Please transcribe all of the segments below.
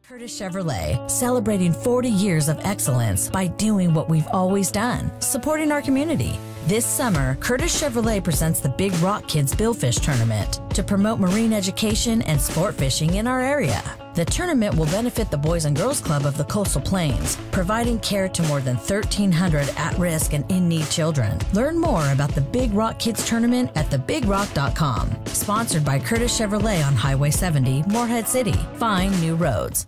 Curtis Chevrolet, celebrating 40 years of excellence by doing what we've always done, supporting our community. This summer, Curtis Chevrolet presents the Big Rock Kids Billfish Tournament to promote marine education and sport fishing in our area. The tournament will benefit the Boys and Girls Club of the Coastal Plains, providing care to more than 1,300 at-risk and in-need children. Learn more about the Big Rock Kids Tournament at thebigrock.com. Sponsored by Curtis Chevrolet on Highway 70, Morehead City. Find new roads.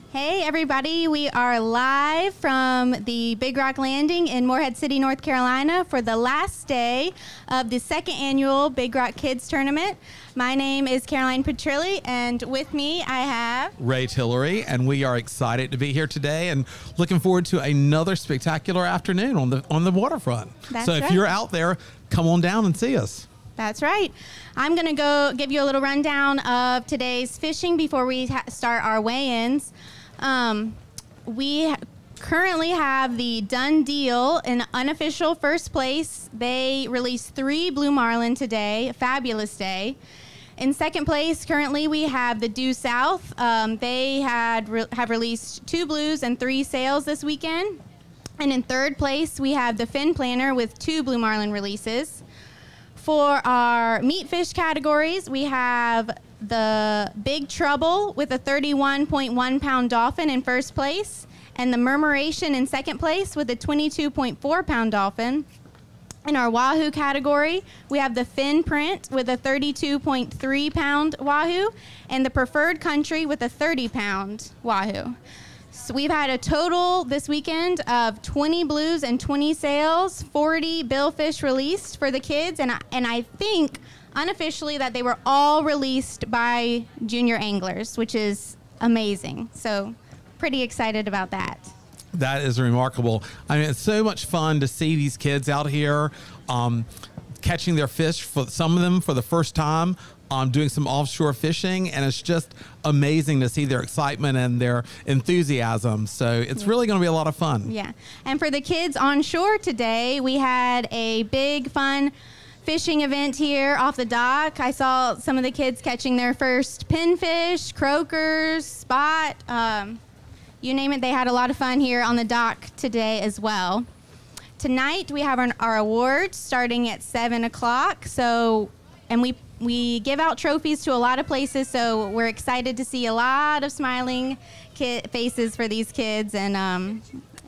Hey everybody, we are live from the Big Rock Landing in Morehead City, North Carolina for the last day of the second annual Big Rock Kids Tournament. My name is Caroline Petrilli, and with me I have Ray Tillery, and we are excited to be here today and looking forward to another spectacular afternoon on the waterfront. That's If right. you're out there, come on down and see us. That's right. I'm going to go give you a little rundown of today's fishing before we start our weigh-ins. We currently have the Done Deal in unofficial first place. They released 3 blue marlin today. A fabulous day. In second place, currently we have the Due South. They have released 2 blues and 3 sails this weekend. And in third place, we have the Fin Planner with 2 blue marlin releases. For our meat fish categories, we have the Big Trouble with a 31.1 pound dolphin in first place, and the Murmuration in second place with a 22.4 pound dolphin. In our Wahoo category, we have the Fin Print with a 32.3 pound Wahoo, and the Preferred Country with a 30 pound Wahoo. So we've had a total this weekend of 20 blues and 20 sails, 40 billfish released for the kids, and I think unofficially that they were all released by junior anglers, which is amazing. So pretty excited about that. That is remarkable. I mean, it's so much fun to see these kids out here catching their fish, for some of them for the first time, doing some offshore fishing, and it's just amazing to see their excitement and their enthusiasm. So it's really going to be a lot of fun. Yeah. And for the kids on shore today, we had a big fun fishing event here off the dock. I saw some of the kids catching their first pinfish, croakers, spot, you name it. They had a lot of fun here on the dock today as well. Tonight we have our awards starting at 7 o'clock. So, and we give out trophies to a lot of places, so we're excited to see a lot of smiling faces for these kids, and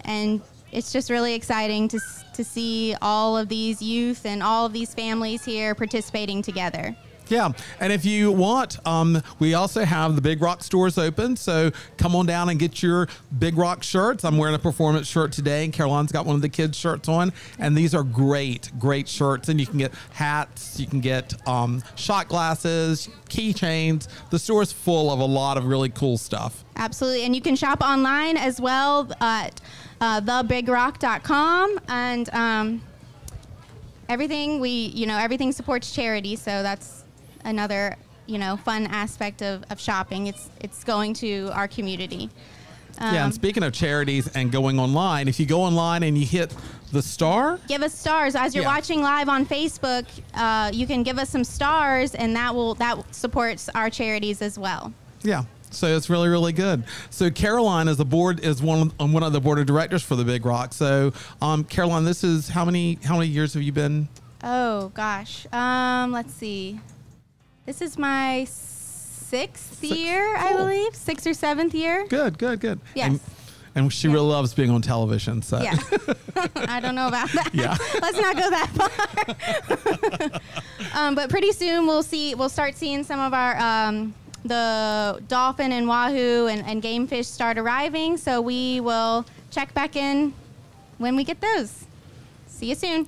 it's just really exciting to see all of these youth and all of these families here participating together. Yeah, and if you want, we also have the Big Rock stores open, so come on down and get your Big Rock shirts. I'm wearing a performance shirt today, and Caroline's got one of the kids' shirts on, and these are great shirts, and you can get hats, you can get shot glasses, keychains. The store's full of a lot of really cool stuff. Absolutely, and you can shop online as well at thebigrock.com, and everything supports charity, so that's another fun aspect of shopping. It's going to our community. Yeah, and speaking of charities and going online, if you go online and you hit the star, give us stars as you're watching live on Facebook. You can give us some stars, and that supports our charities as well. Yeah. So it's really, really good. So Caroline is one of the board of directors for the Big Rock. So Caroline, this is how many years have you been? Oh gosh, let's see. This is my 6th year, I believe, 6th or 7th year. Good. Yes. And she really loves being on television. So yeah, I don't know about that. Yeah. Let's not go that far. But pretty soon we'll start seeing some of our the dolphin and wahoo and game fish start arriving. So we will check back in when we get those. See you soon.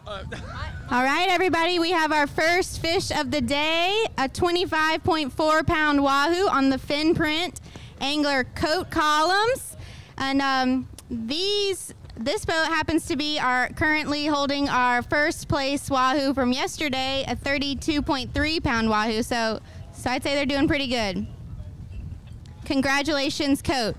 All right, everybody, we have our first fish of the day, a 25.4 pound wahoo on the fin print angler coat columns. And this boat happens to be currently holding our first place wahoo from yesterday, a 32.3 pound wahoo. So I'd say they're doing pretty good. Congratulations, Coat.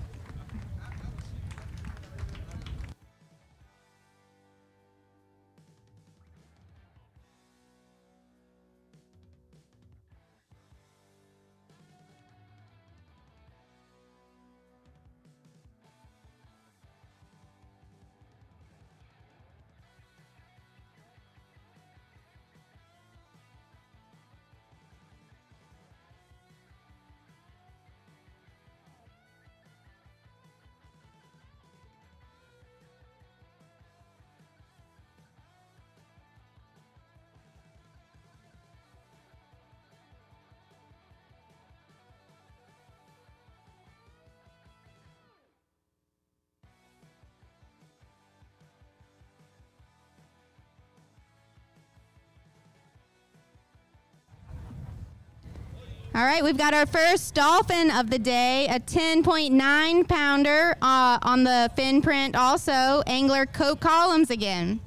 All right, we've got our first dolphin of the day, a 10.9 pounder on the fin print also, angler coat columns again.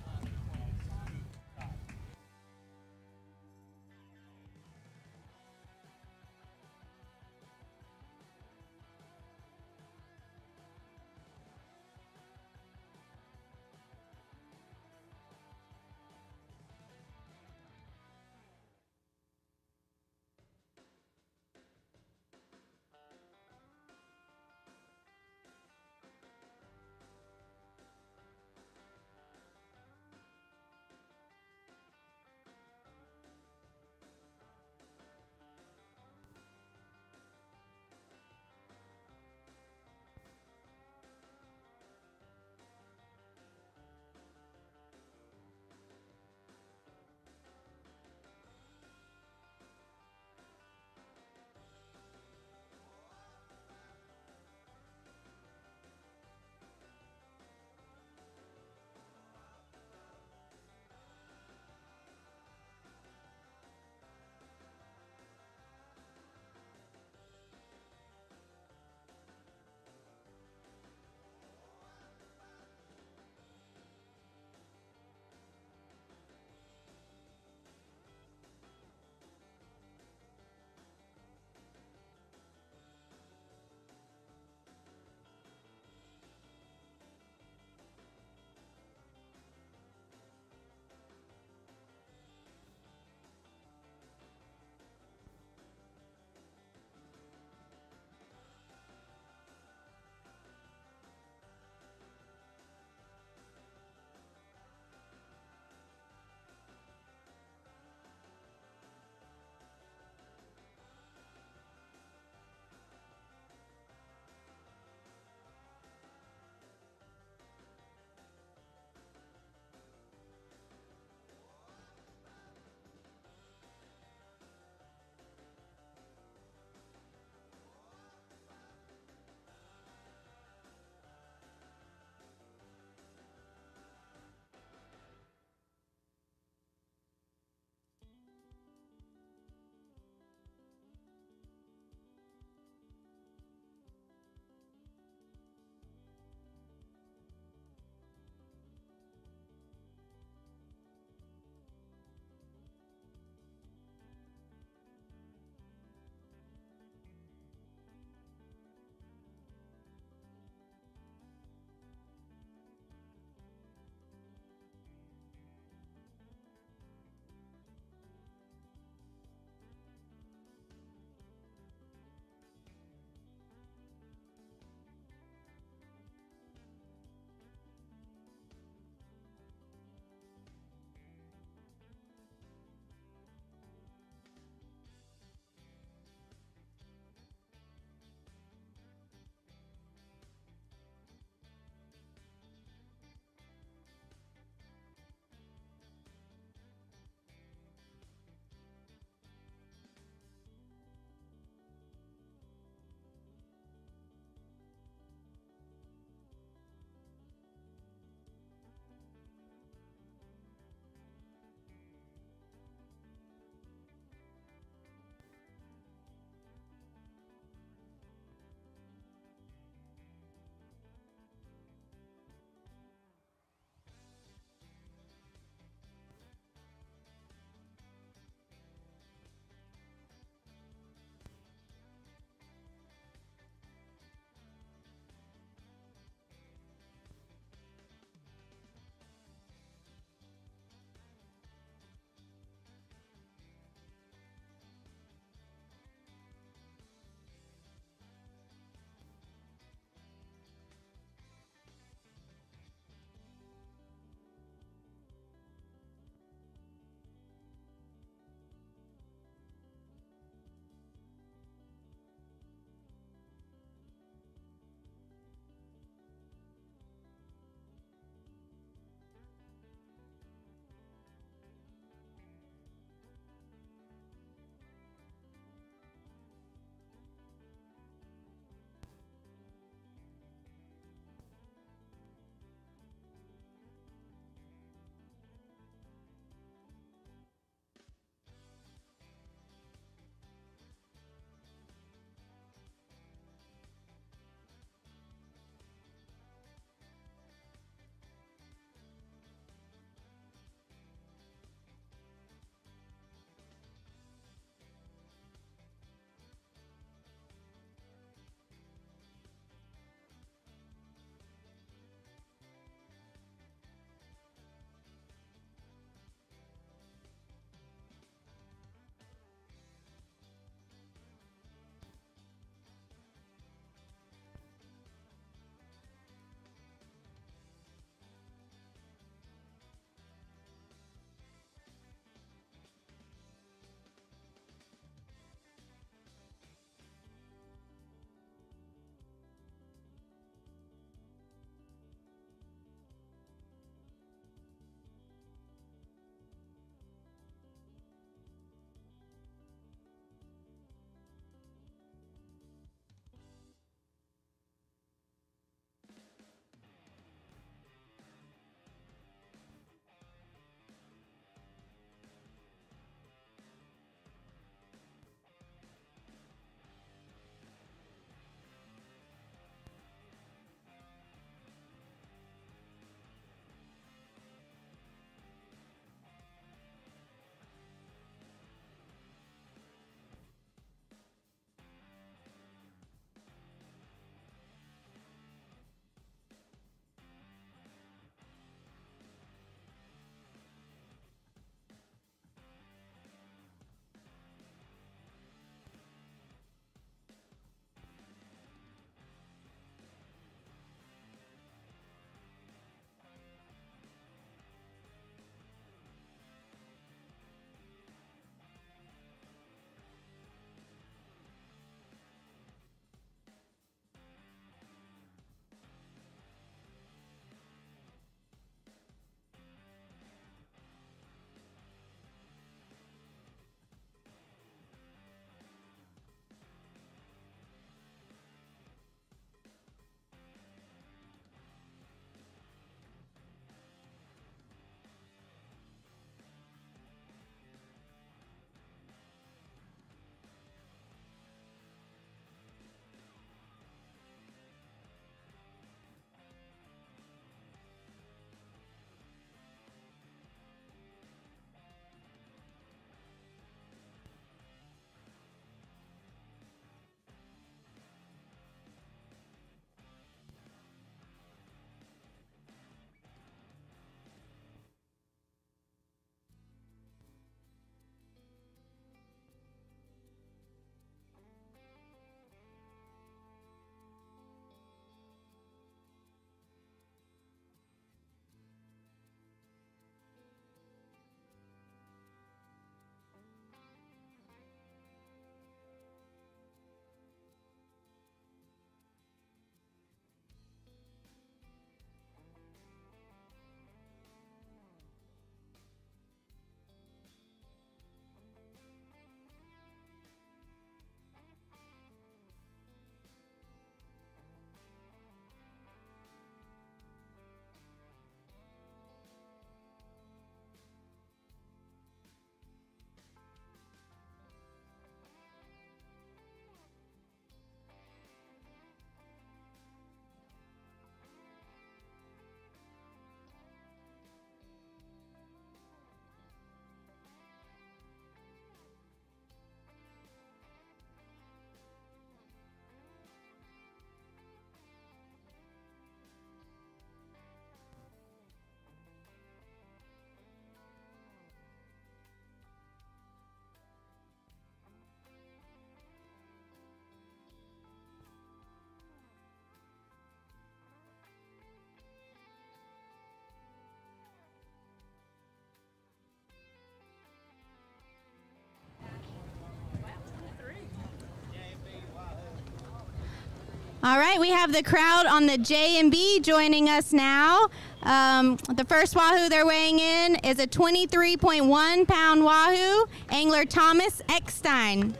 All right, we have the crowd on the J&B joining us now. The first wahoo they're weighing in is a 23.1 pound wahoo, angler Thomas Eckstein.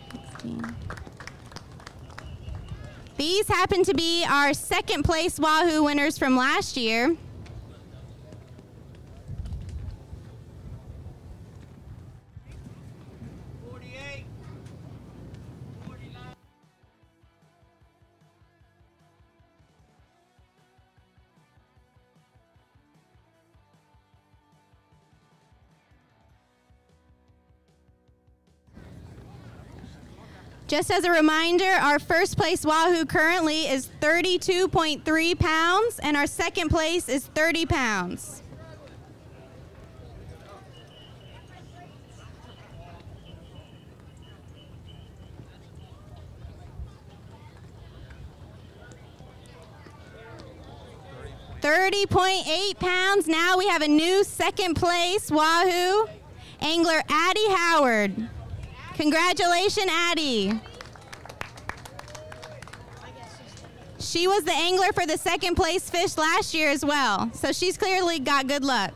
These happen to be our second place wahoo winners from last year. Just as a reminder, our first place wahoo currently is 32.3 pounds, and our second place is 30 pounds. £30.8. Now we have a new second place wahoo, angler Addie Howard. Congratulations, Addie. She was the angler for the second place fish last year as well, so she's clearly got good luck.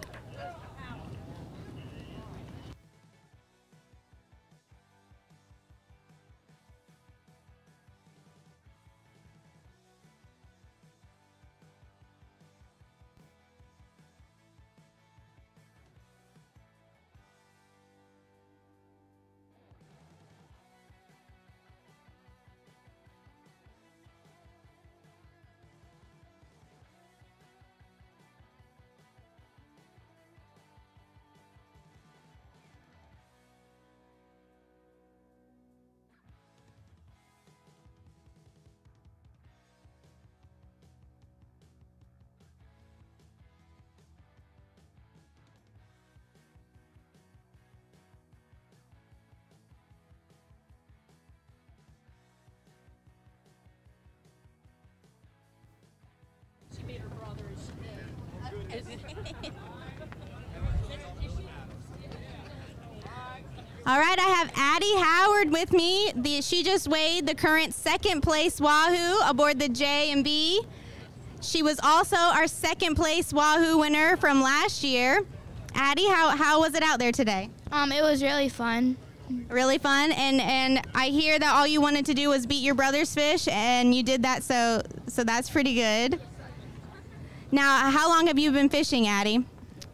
All right, I have Addie Howard with me. She just weighed the current second place wahoo aboard the J&B. She was also our second place wahoo winner from last year. Addie, how was it out there today? It was really fun. Really fun, and I hear that all you wanted to do was beat your brother's fish, and you did that, so that's pretty good. Now, how long have you been fishing, Addie?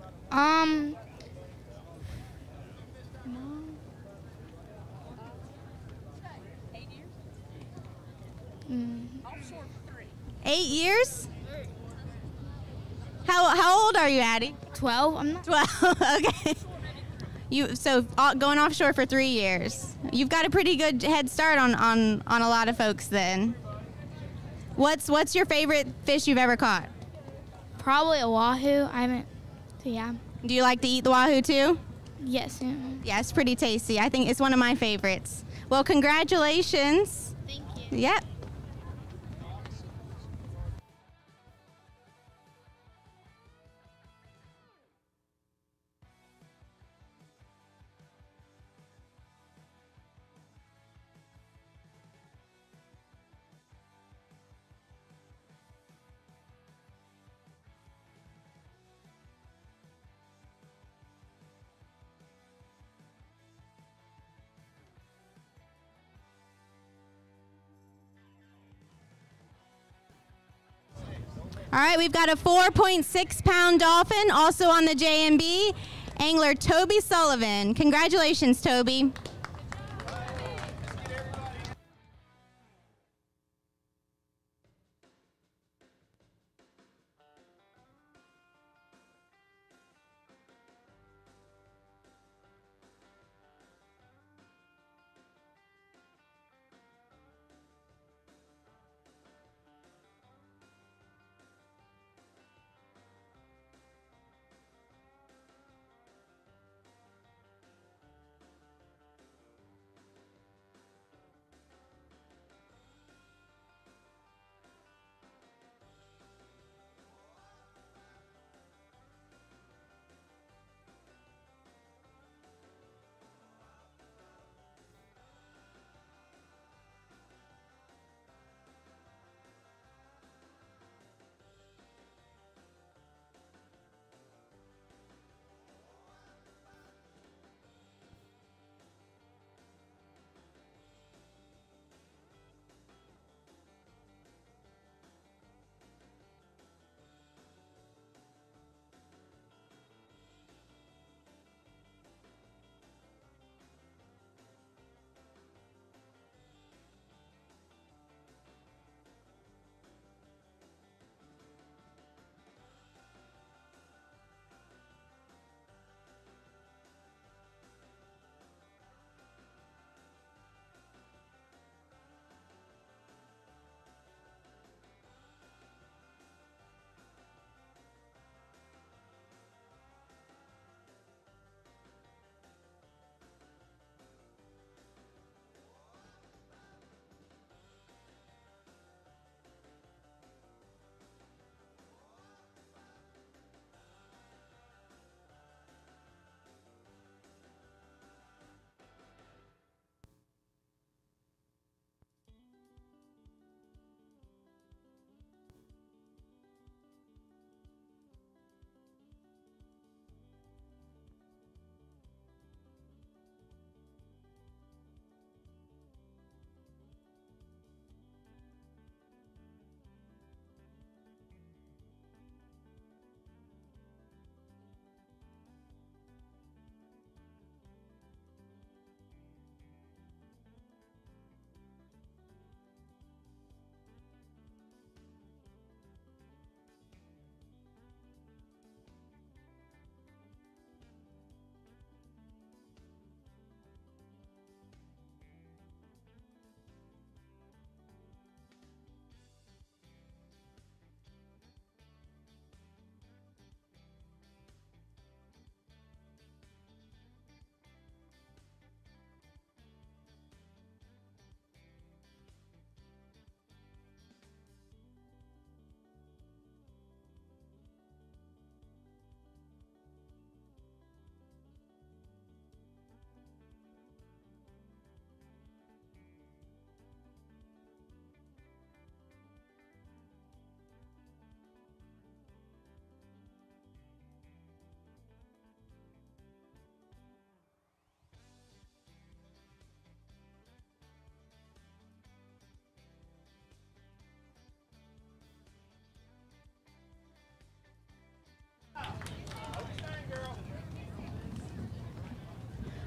8 years? How old are you, Addie? 12. I'm not. 12. Okay. Going offshore for 3 years. You've got a pretty good head start on a lot of folks then. What's your favorite fish you've ever caught? Probably a wahoo. Yeah. Do you like to eat the wahoo too? Yes. Yeah. Yeah, it's pretty tasty. I think it's one of my favorites. Well, congratulations. Thank you. Yep. All right, we've got a 4.6 pound dolphin also on the J&B, angler Toby Sullivan. Congratulations, Toby.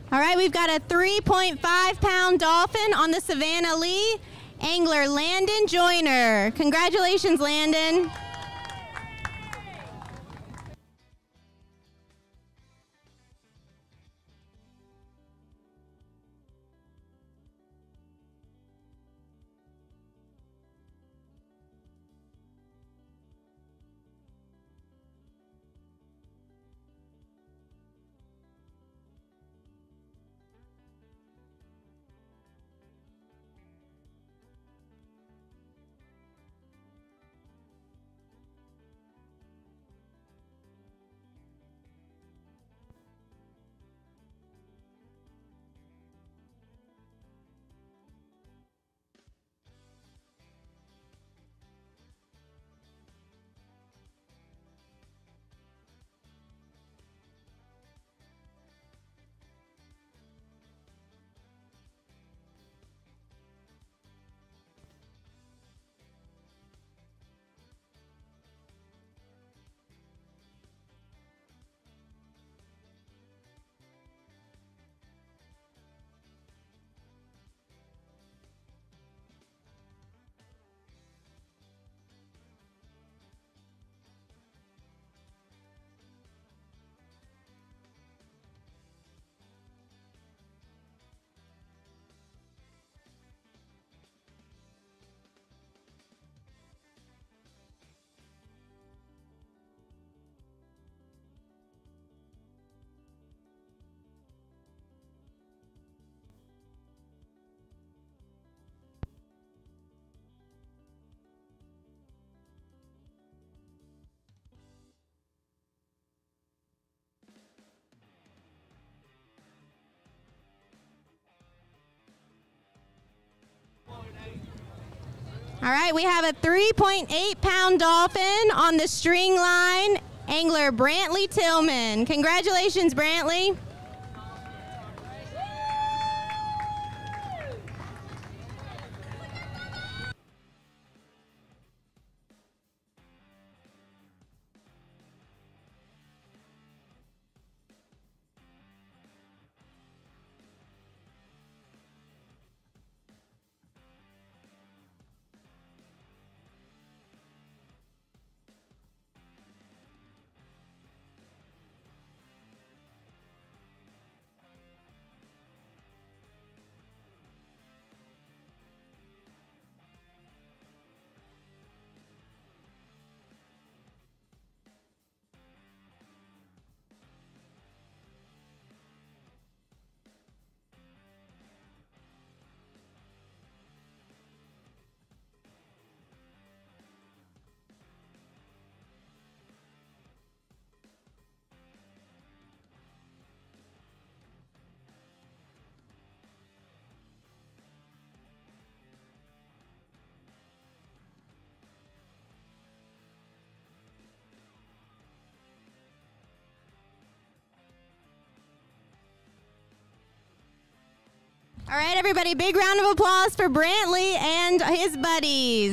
All right, we've got a 3.5-pound dolphin on the Savannah Lee. Angler Landon Joyner. Congratulations, Landon. All right, we have a 3.8-pound dolphin on the string line, angler Brantley Tillman. Congratulations, Brantley. All right, everybody, big round of applause for Brantley and his buddies.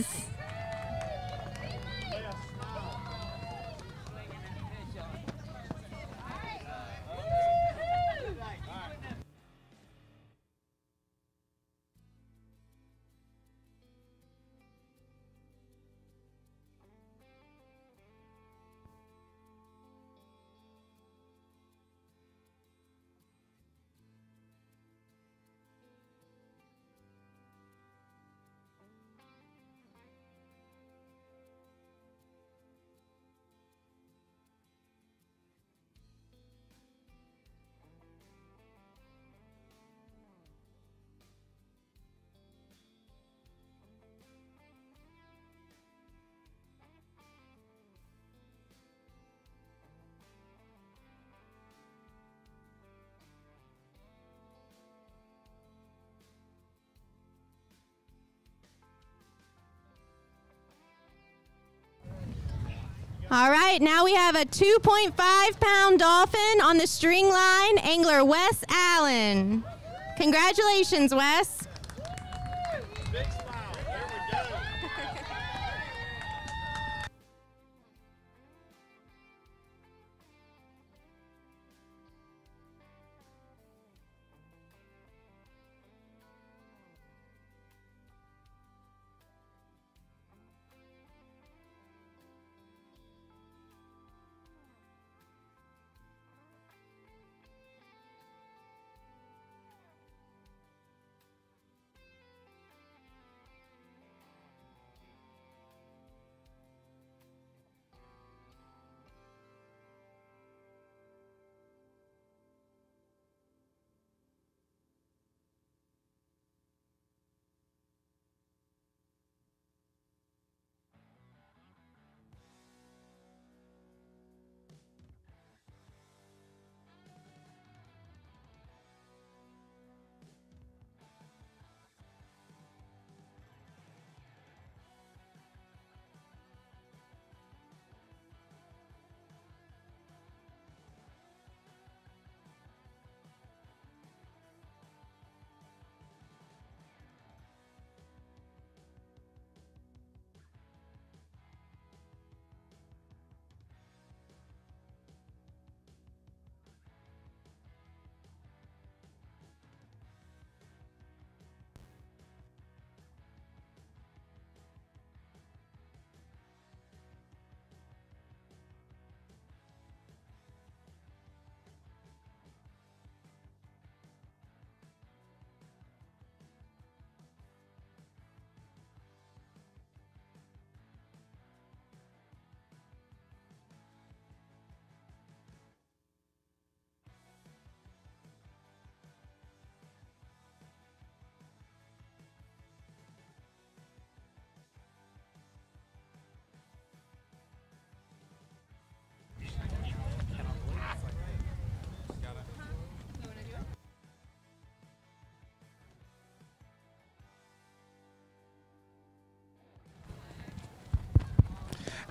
All right, now we have a 2.5-pound dolphin on the string line, angler Wes Allen. Congratulations, Wes. Big smile. There we go.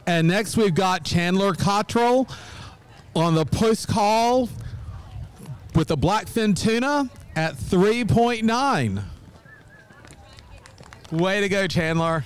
And next we've got Chandler Cottrell on the post call with the blackfin tuna at 3.9. Way to go, Chandler.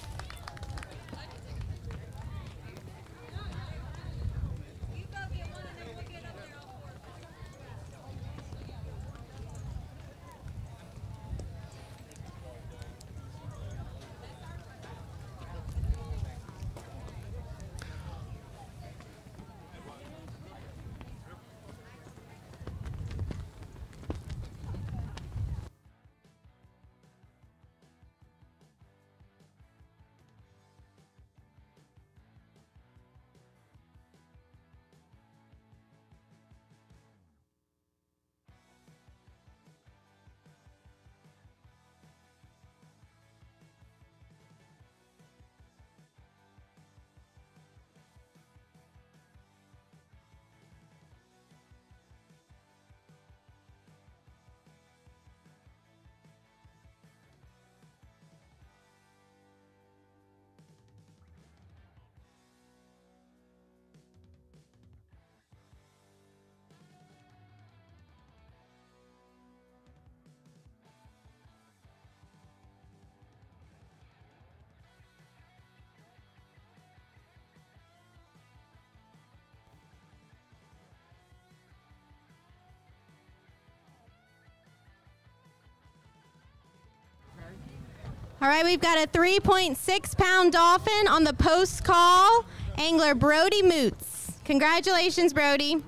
All right, we've got a 3.6-pound dolphin on the post call. Angler Brody Moots. Congratulations, Brody.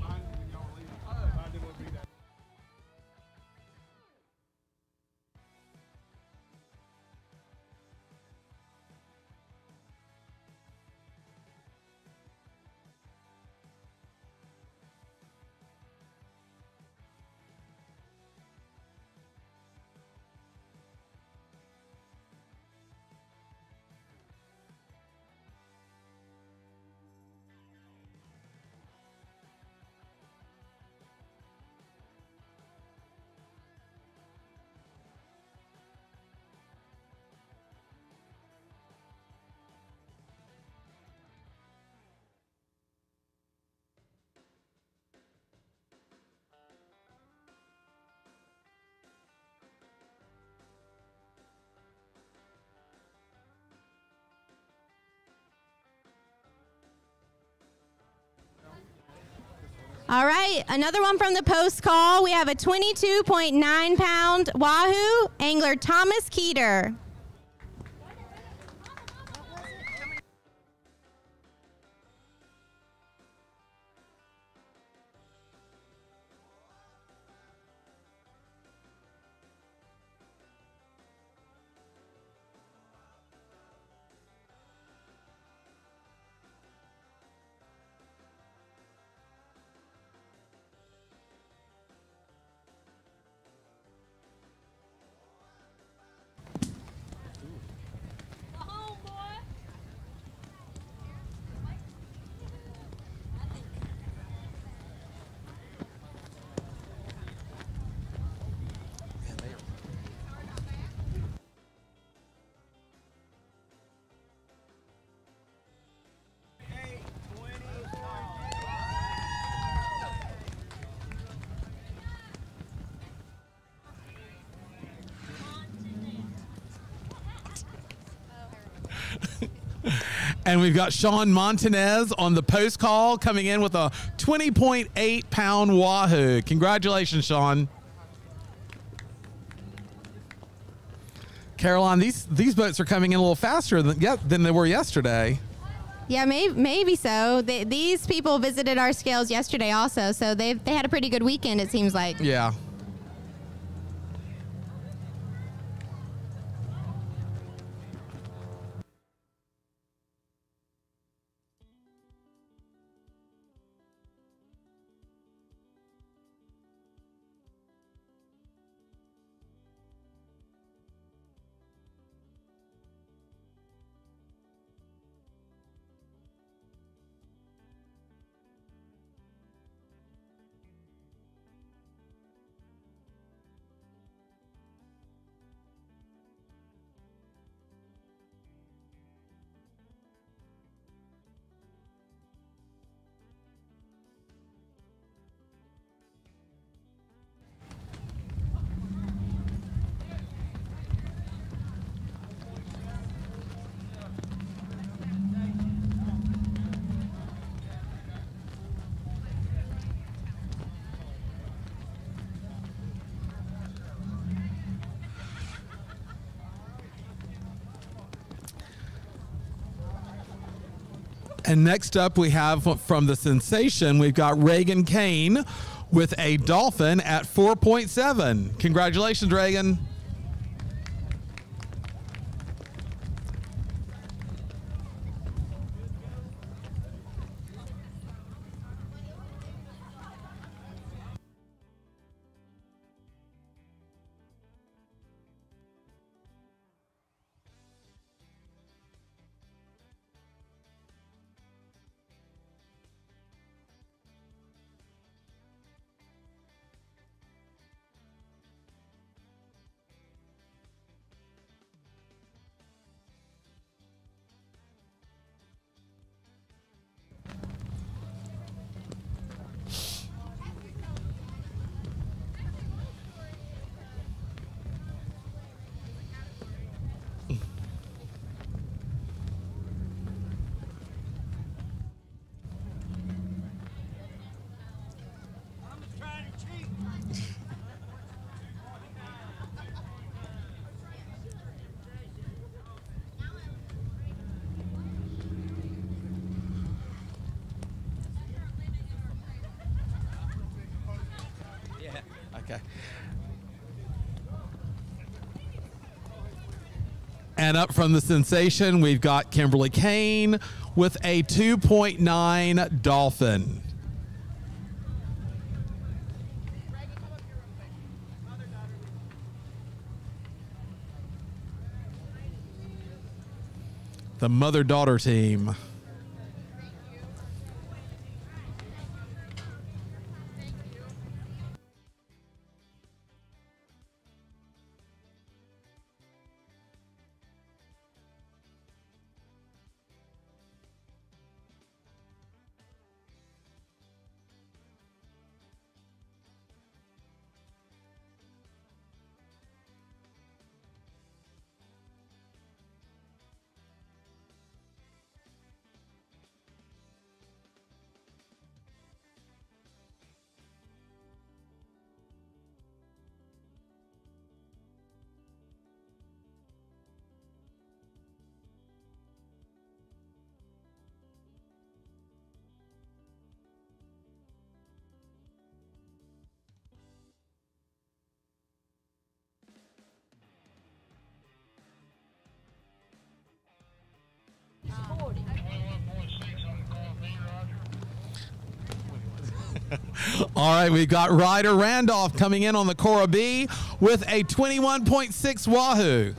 All right, another one from the post call. We have a 22.9-pound wahoo, angler Thomas Keeter. And we've got Sean Montanez on the post call coming in with a 20.8-pound wahoo. Congratulations, Sean. Caroline, these boats are coming in a little faster than they were yesterday. Yeah, maybe so. These people visited our scales yesterday also, so they had a pretty good weekend, it seems like. Yeah. And next up, we have from the Sensation, we've got Reagan Kane with a Dolphin at 4.7. Congratulations, Reagan. Okay. And up from the Sensation, we've got Kimberly Kane with a 2.9 Dolphin. The mother-daughter team. All right, we've got Ryder Randolph coming in on the Cora B with a 21.6 Wahoo.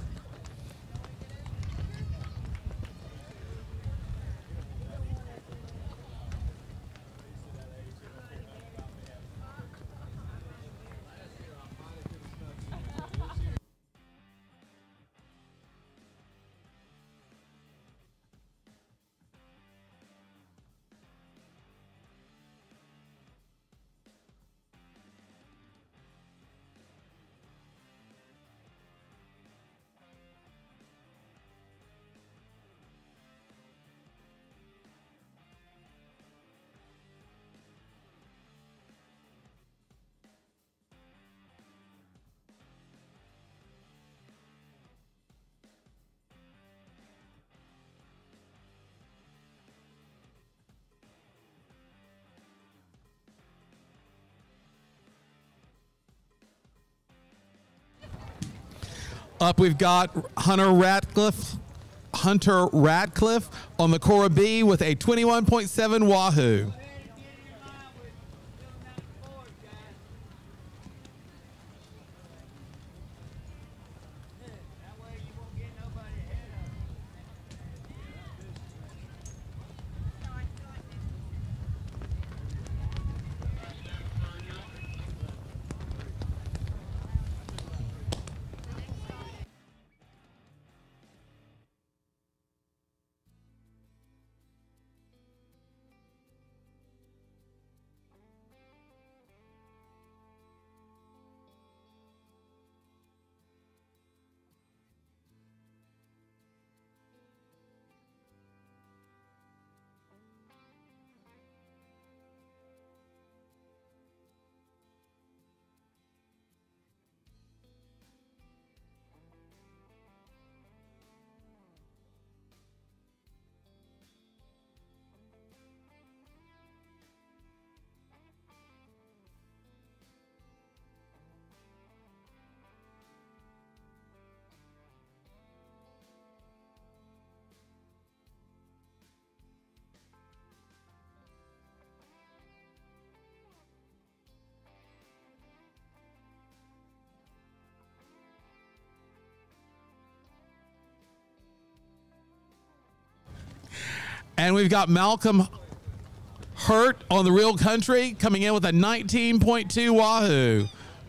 Up, we've got Hunter Ratcliffe on the Cora B with a 21.7 Wahoo. And we've got Malcolm Hurt on the Real Country coming in with a 19.2 Wahoo.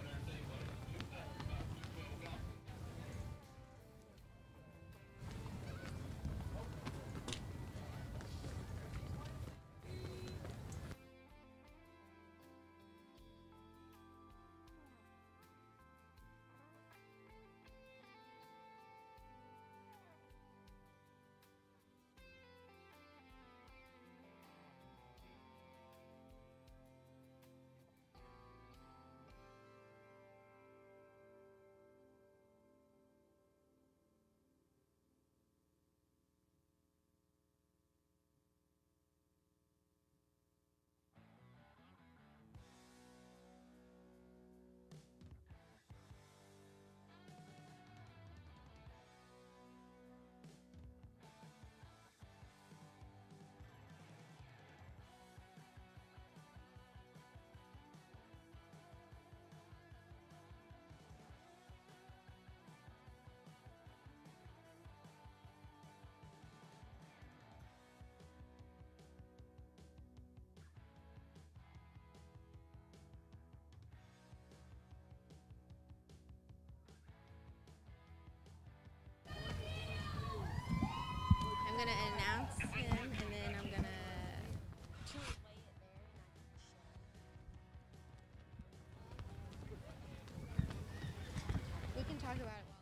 I'm gonna announce him, and then I'm gonna. We can talk about it.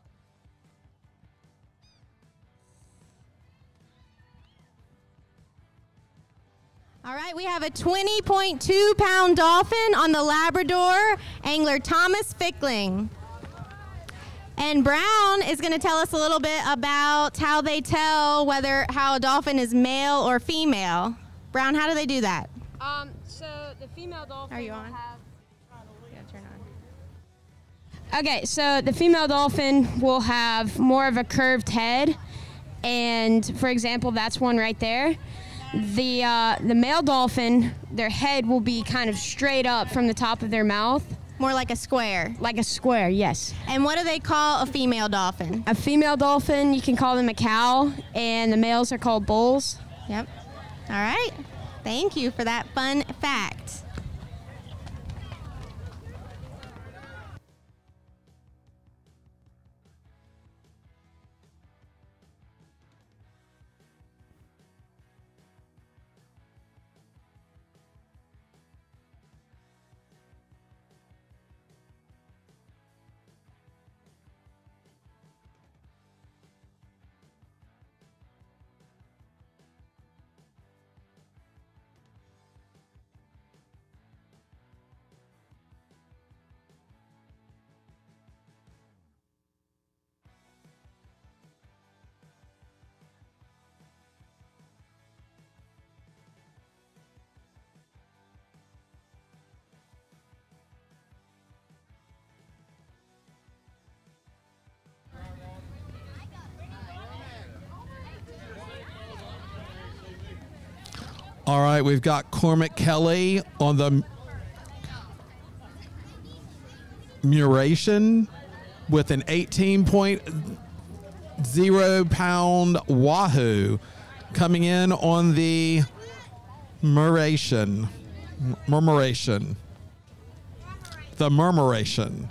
All right, we have a 20.2 pound dolphin on the Labrador, angler Thomas Fickling. And Brown is going to tell us a little bit about how they tell how a dolphin is male or female. Brown, how do they do that? So the female dolphin Are you will on? have. Yeah, turn on. Okay, so the female dolphin will have more of a curved head, and for example, that's one right there. The male dolphin, their head will be kind of straight up from the top of their mouth. More like a square. Like a square, yes. And what do they call a female dolphin? A female dolphin, you can call them a cow, and the males are called bulls. Yep. All right. Thank you for that fun fact. All right, we've got Cormac Kelly on the Muration with an 18.0 pound Wahoo coming in on the Murmuration. The Murmuration.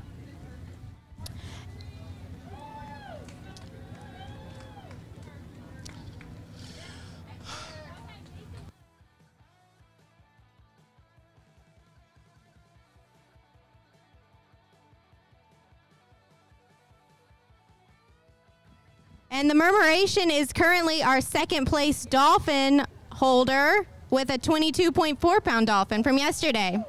And the Murmuration is currently our second place dolphin holder with a 22.4 pound dolphin from yesterday.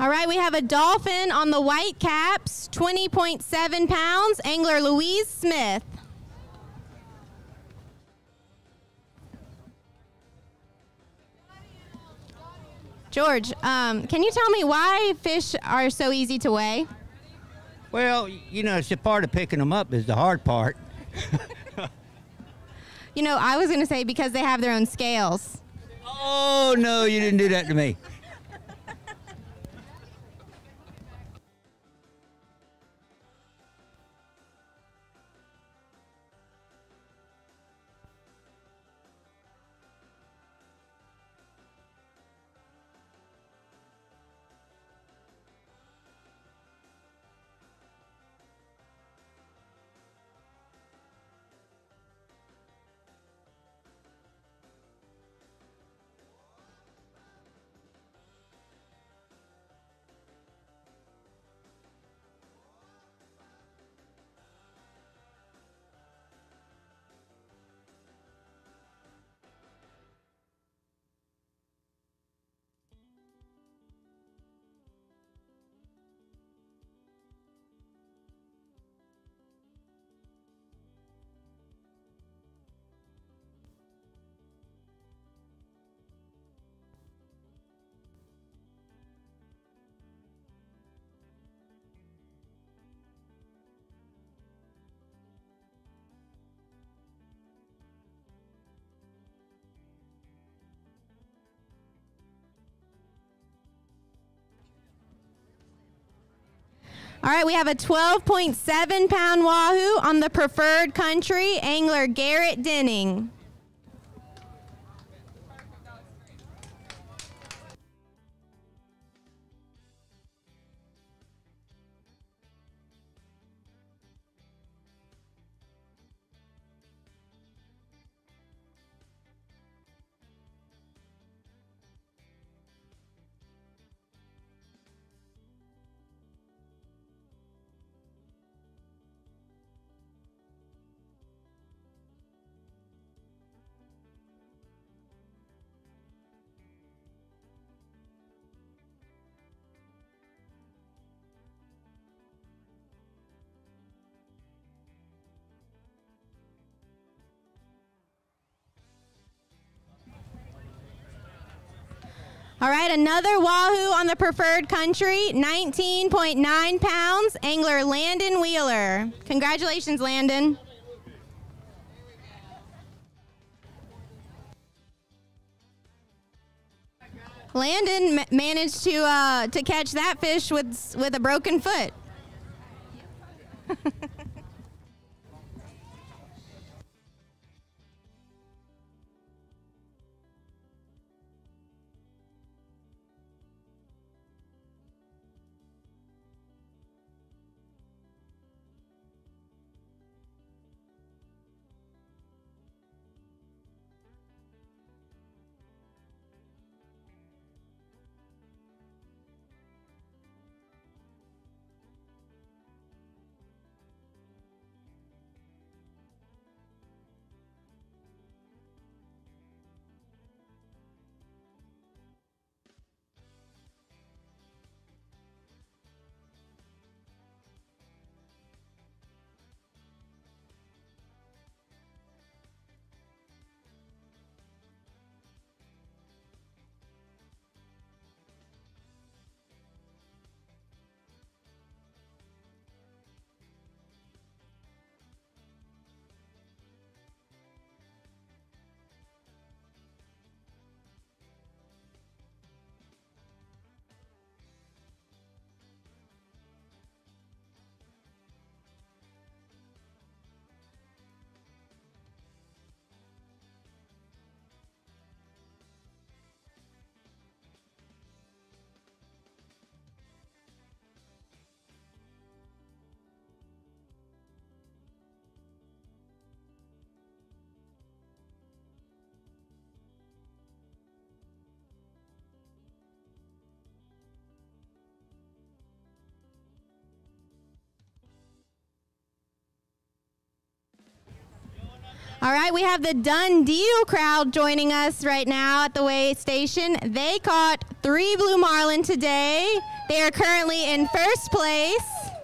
All right, we have a dolphin on the white caps, 20.7 pounds, angler Louise Smith. George, can you tell me why fish are so easy to weigh? Well, you know, it's a part of picking them up is the hard part. You know, I was going to say because they have their own scales. Oh, no, you didn't do that to me. All right, we have a 12.7 pound wahoo on the preferred country, angler Garrett Denning. All right, another wahoo on the preferred country, 19.9 pounds, angler Landon Wheeler. Congratulations, Landon. Landon managed to catch that fish with a broken foot. All right, we have the Done Deal crowd joining us right now at the weigh station. They caught 3 blue marlin today. They are currently in first place.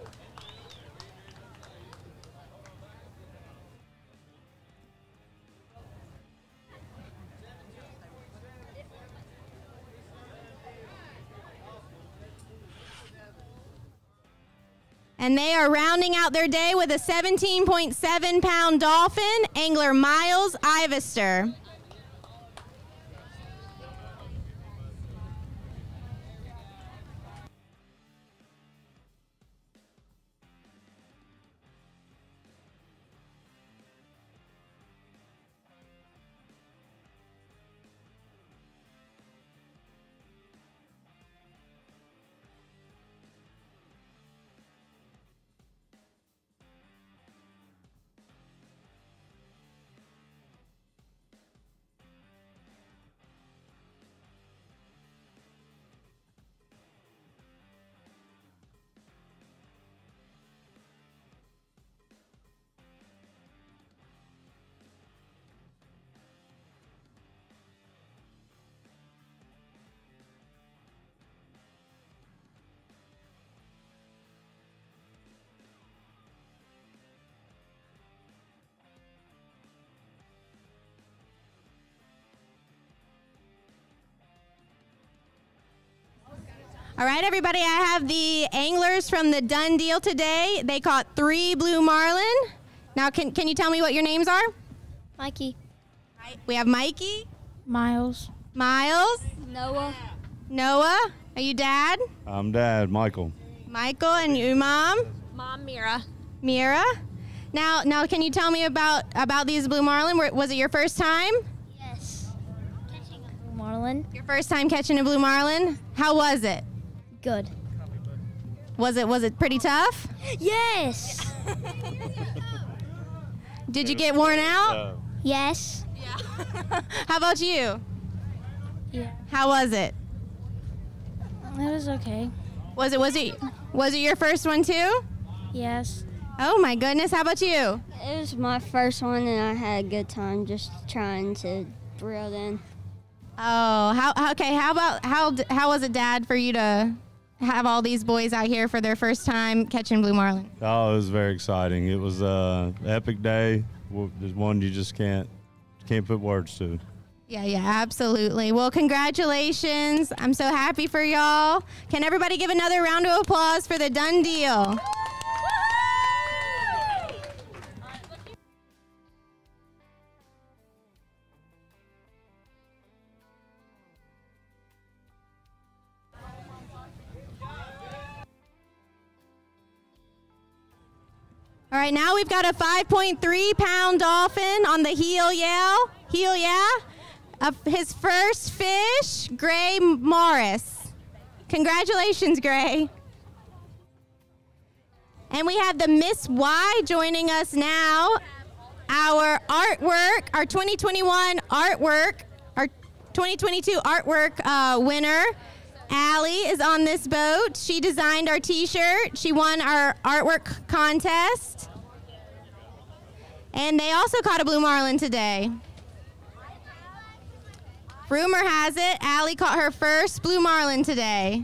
And they are rounding out their day with a 17.7-pound dolphin, angler Miles Ivester. All right, everybody, I have the anglers from the Done Deal today. They caught 3 blue marlin. Now, can you tell me what your names are? Mikey. Right, we have Mikey. Miles. Miles. Noah. Noah. Are you Dad? I'm Dad, Michael. Michael. And you, Mom? Mom, Mira. Mira. Now, can you tell me about these blue marlin? Was it your first time? Yes. Catching a blue marlin. Your first time catching a blue marlin? How was it? Good. Was it pretty tough? Yes. Did you get worn out? Yes. How about you? Yeah. How was it? It was okay. Was it your first one too? Yes. Oh my goodness! How about you? It was my first one, and I had a good time just trying to reel in. Oh, how was it, Dad, for you to have all these boys out here for their first time catching blue marlin? Oh, it was very exciting. It was an epic day. There's one you just can't put words to. Yeah, absolutely. Well, congratulations. I'm so happy for y'all. Can everybody give another round of applause for the Done Deal? All right, now we've got a 5.3-pound dolphin on the heel, yeah. His first fish, Gray Morris. Congratulations, Gray. And we have the Miss Y joining us now. Our artwork, our 2021 artwork, our 2022 artwork winner, Allie, is on this boat. She designed our t-shirt. She won our artwork contest. And they also caught a blue marlin today. Rumor has it, Allie caught her first blue marlin today.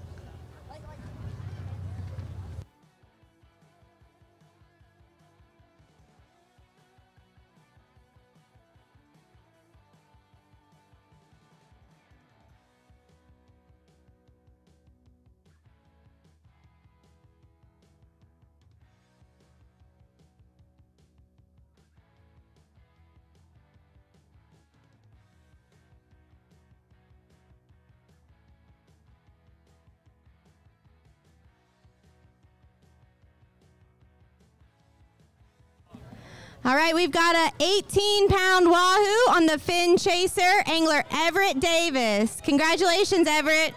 All right, we've got a 18-pound wahoo on the fin chaser, angler Everett Davis. Congratulations, Everett.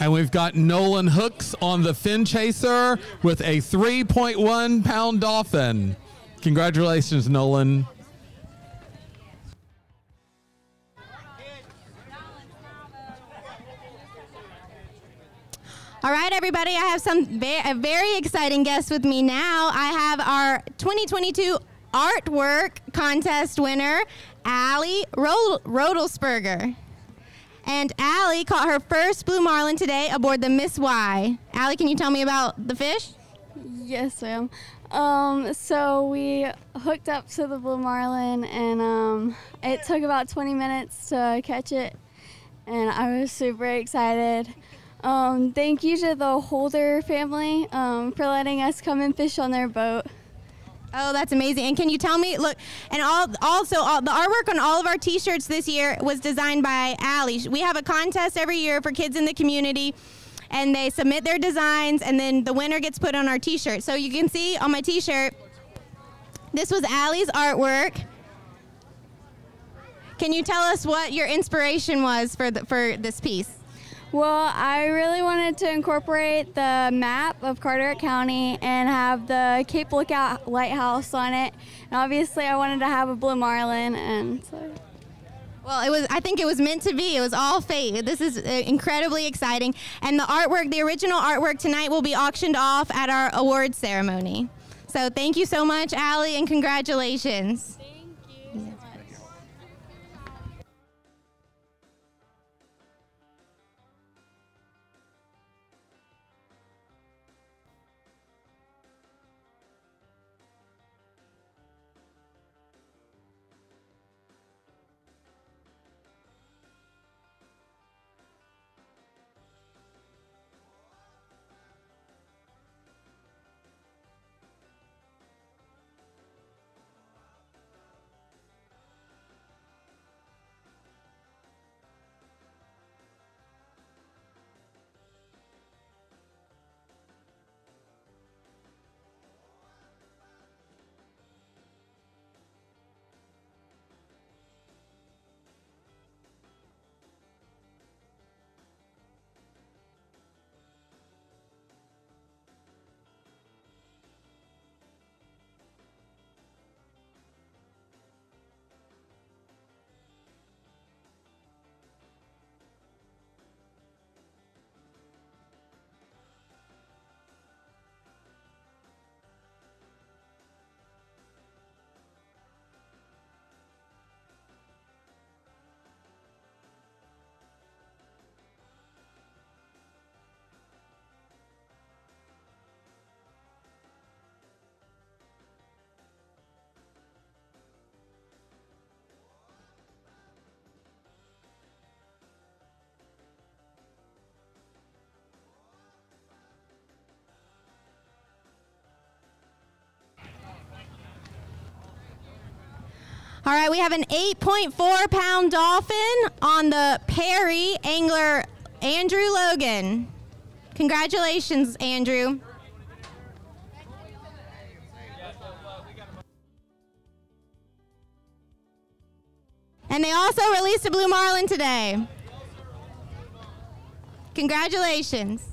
And we've got Nolan Hooks on the fin chaser with a 3.1 pound dolphin. Congratulations, Nolan. All right, everybody, I have a very exciting guest with me now. I have our 2022 artwork contest winner, Allie Rodelsberger. And Allie caught her first blue marlin today aboard the Miss Y. Allie, can you tell me about the fish? Yes, ma'am. So we hooked up to the blue marlin, and it took about 20 minutes to catch it, and I was super excited. Thank you to the Holder family for letting us come and fish on their boat. Oh, that's amazing. And can you tell me, look, and also the artwork on all of our t-shirts this year was designed by Allie. We have a contest every year for kids in the community, and they submit their designs, and then the winner gets put on our t-shirt. So you can see on my t-shirt, this was Allie's artwork. Can you tell us what your inspiration was for this piece? Well, I really wanted to incorporate the map of Carteret County and have the Cape Lookout Lighthouse on it. And obviously, I wanted to have a blue marlin, and so. Well, I think it was meant to be. It was all fate. This is incredibly exciting. And the artwork, the original artwork tonight will be auctioned off at our awards ceremony. So thank you so much, Allie, and congratulations. Thank you. All right, we have an 8.4 pound dolphin on the Perry angler, Andrew Logan. Congratulations, Andrew. And they also released a blue marlin today. Congratulations.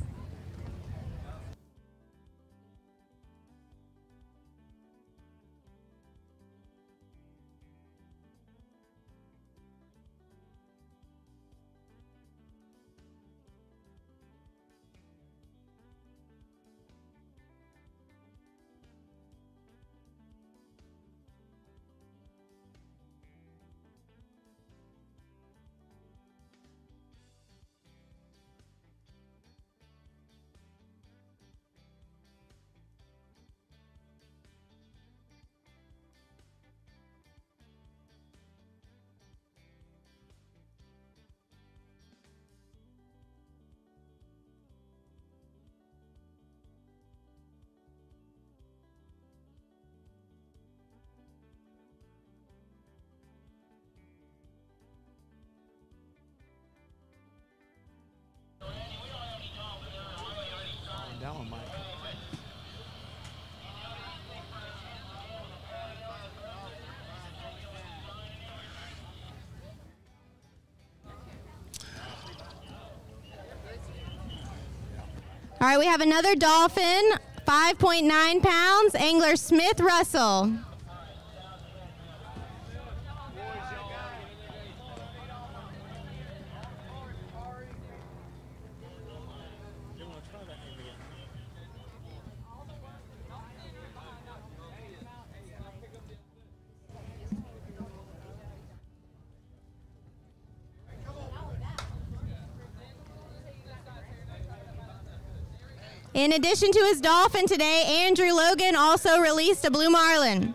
All right, we have another dolphin, 5.9 pounds, angler Smith Russell. In addition to his dolphin today, Andrew Logan also released a blue marlin.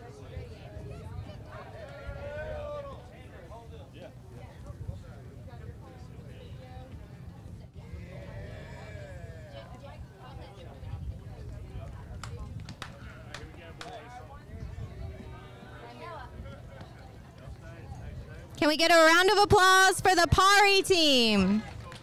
Can we get a round of applause for the Pari team?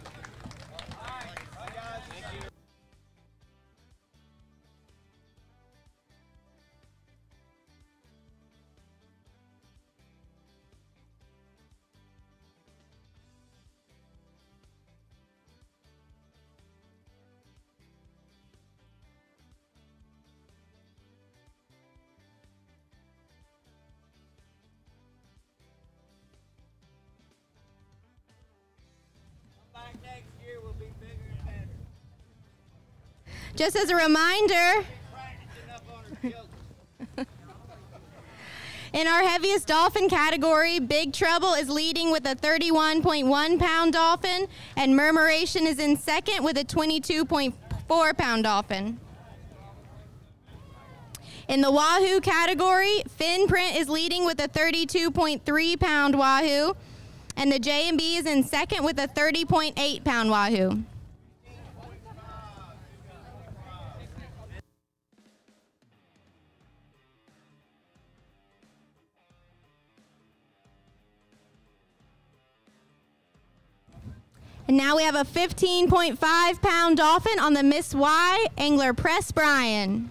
Just as a reminder, in our heaviest dolphin category, Big Trouble is leading with a 31.1 pound dolphin, and Murmuration is in second with a 22.4 pound dolphin. In the Wahoo category, Fin Print is leading with a 32.3 pound Wahoo, and the J&B is in second with a 30.8 pound Wahoo. And now we have a 15.5 pound dolphin on the Miss Y, angler Press Bryan.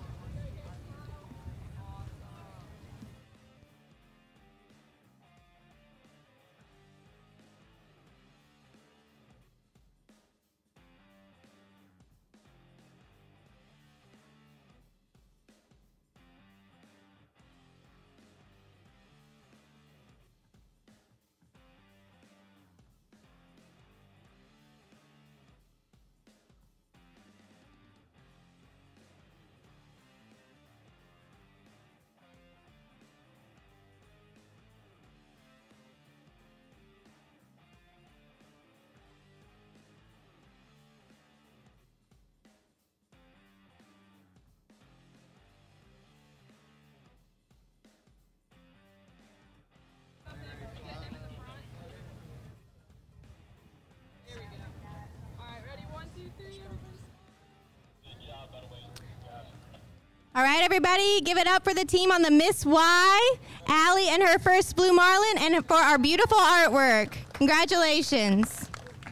All right, everybody, give it up for the team on the Miss Y, Allie and her first blue marlin, and for our beautiful artwork. Congratulations.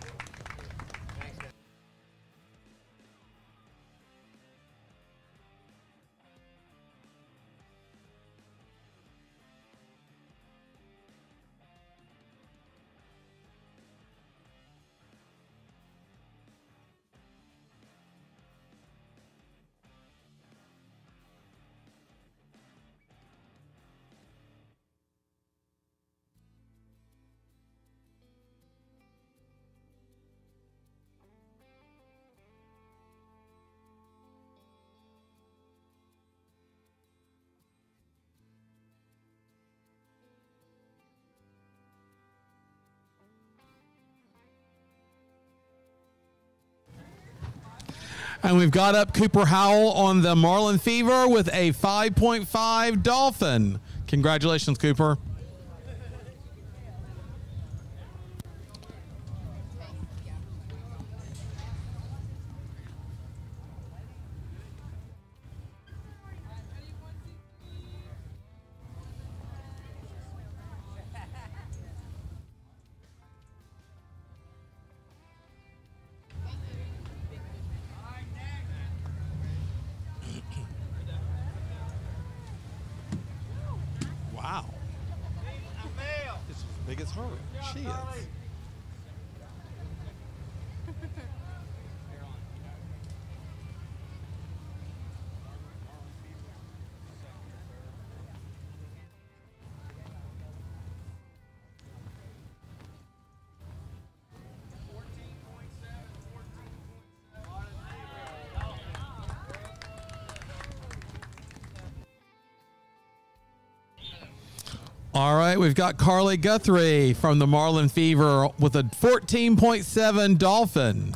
And we've got up Cooper Howell on the Marlin Fever with a 5.5 dolphin. Congratulations, Cooper. Wow. It's as big as her. She is. All right, we've got Carly Guthrie from the Marlin Fever with a 14.7 Dolphin.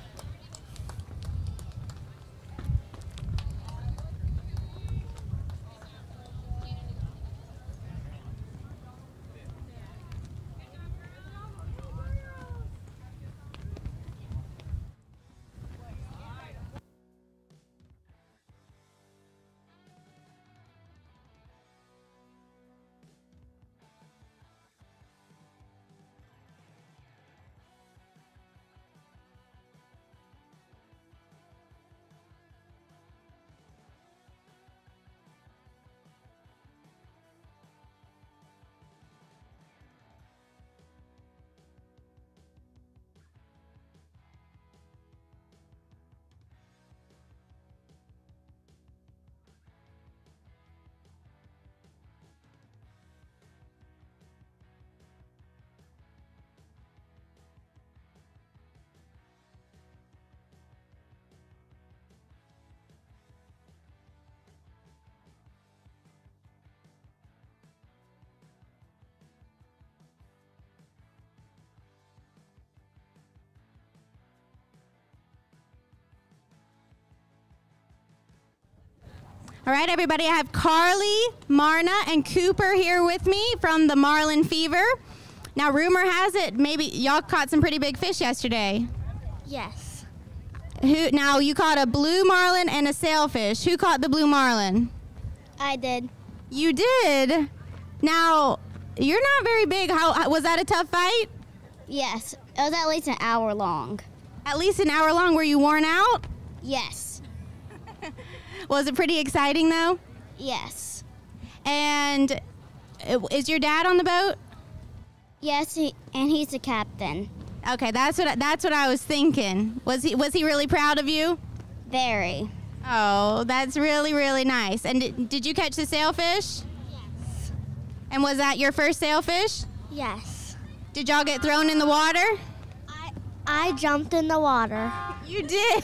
All right, everybody, I have Carly, Marna, and Cooper here with me from the Marlin Fever. Now, rumor has it, maybe y'all caught some pretty big fish yesterday. Yes. Now, you caught a blue marlin and a sailfish. Who caught the blue marlin? I did. You did? Now, you're not very big. How was that a tough fight? Yes. It was at least an hour long. At least an hour long. Were you worn out? Yes. Was it pretty exciting, though? Yes. And is your dad on the boat? Yes, and he's the captain. Okay, that's what I was thinking. Was he really proud of you? Very. Oh, that's really, really nice. And did you catch the sailfish? Yes. And was that your first sailfish? Yes. Did y'all get thrown in the water? I jumped in the water. You did.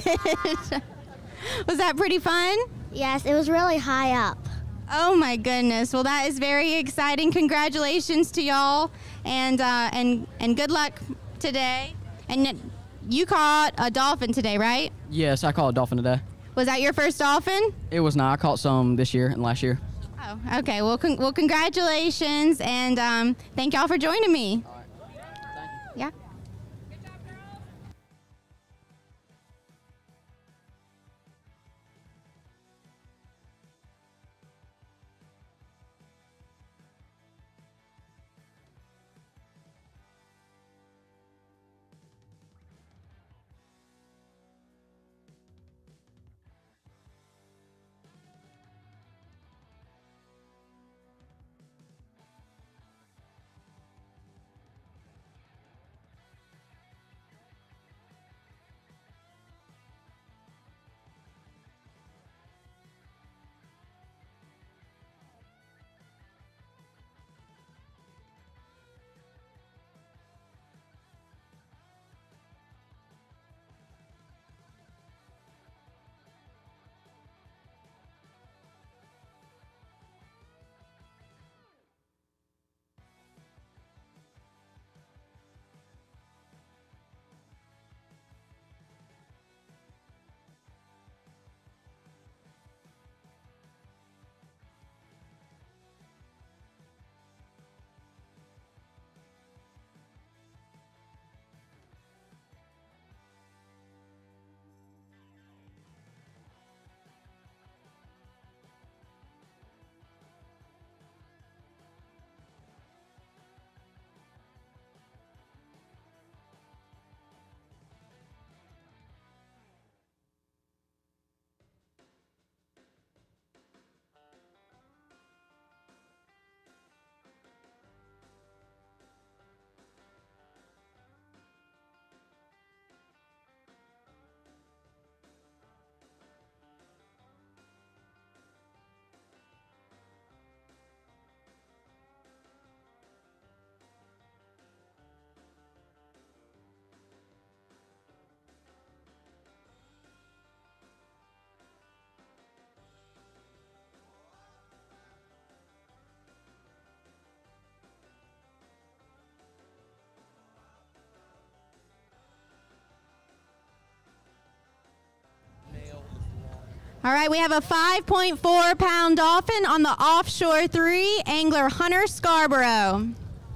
Was that pretty fun? Yes, it was really high up. Oh my goodness. Well, that is very exciting. Congratulations to y'all, and good luck today. And you caught a dolphin today, right? Yes, I caught a dolphin today. Was that your first dolphin? It was not. I caught some this year and last year. Oh, okay. Well, congratulations, and thank y'all for joining me. All right. Thank you. Yeah. All right, we have a 5.4-pound dolphin on the offshore 3, angler Hunter Scarborough.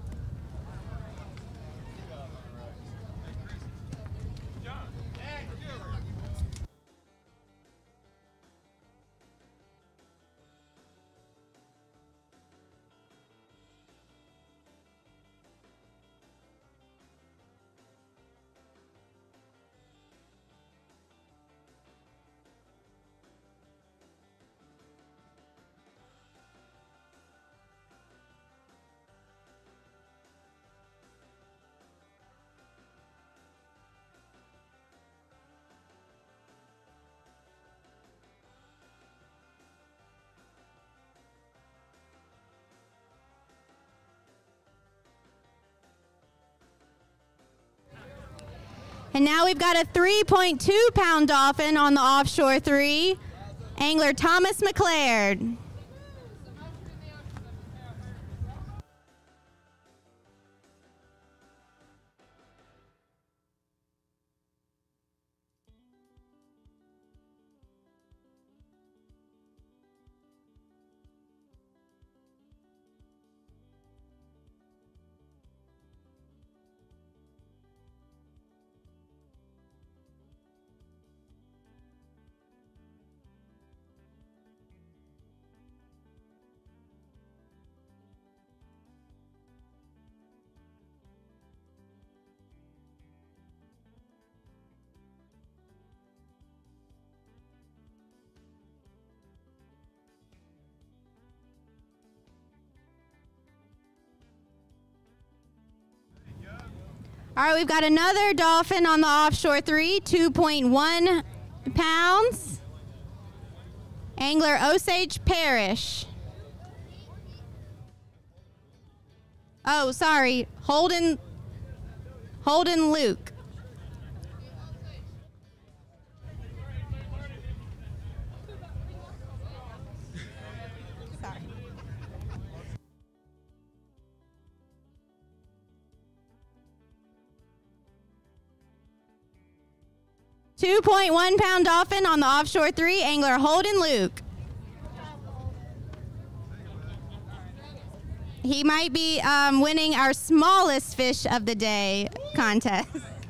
And now we've got a 3.2-pound dolphin on the offshore 3, angler Thomas McLeod. All right, we've got another dolphin on the offshore 3, 2.1 pounds. Angler Osage Parrish. Oh, sorry, Holden Luke. Sorry. 2.1-pound dolphin on the offshore 3, angler Holden Luke. He might be winning our smallest fish of the day contest.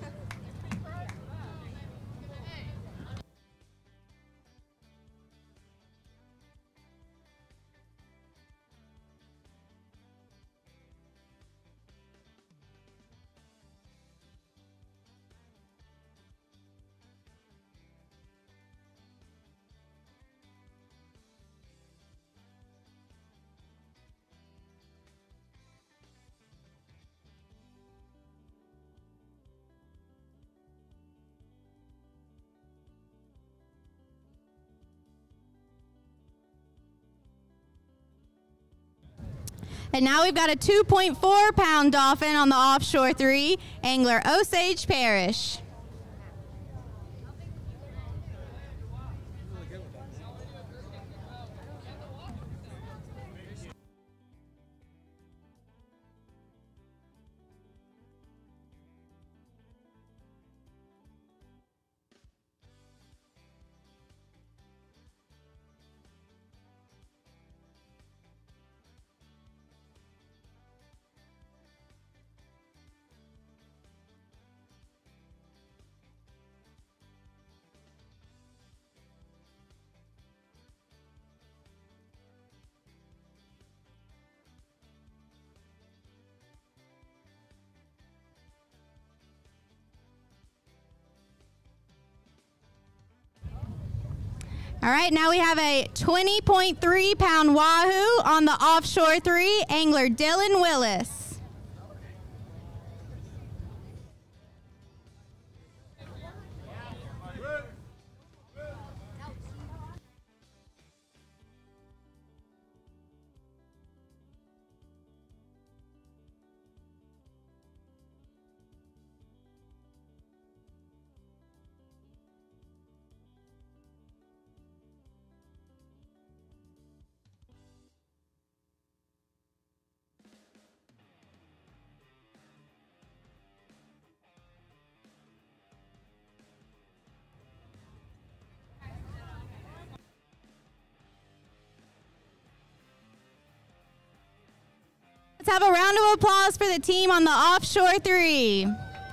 And now we've got a 2.4-pound dolphin on the offshore 3, angler Osage Parrish. All right, now we have a 20.3-pound wahoo on the offshore 3, angler Dylan Willis. Let's have a round of applause for the team on the offshore three.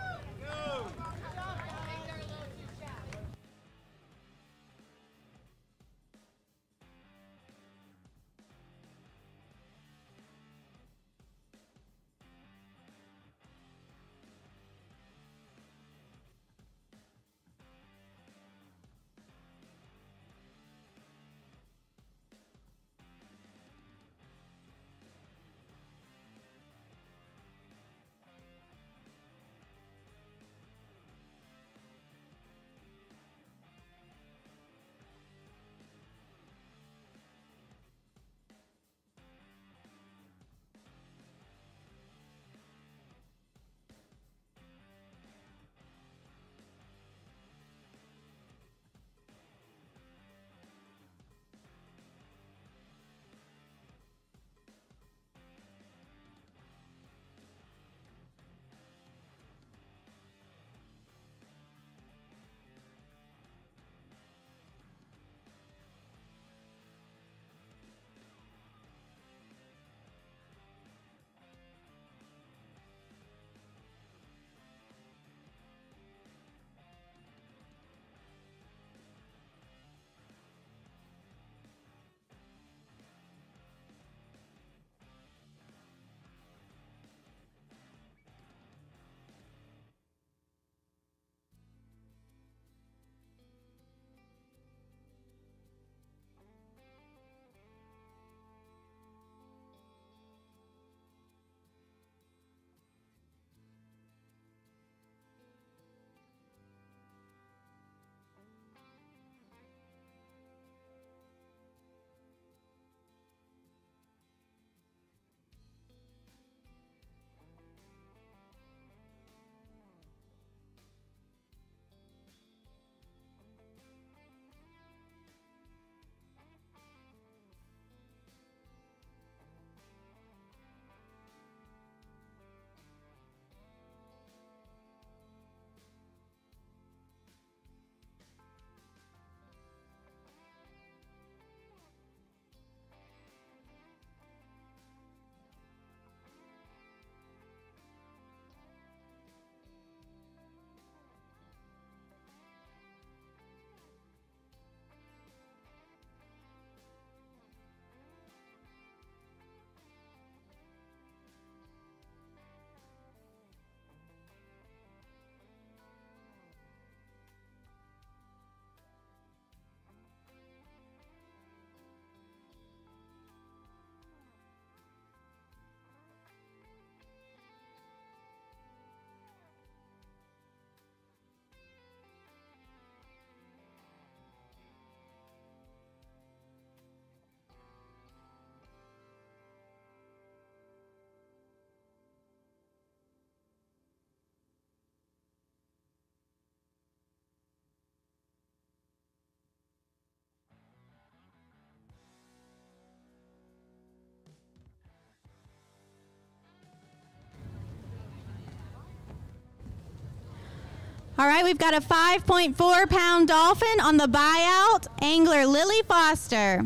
All right, we've got a 5.4-pound dolphin on the buyout, angler Lily Foster.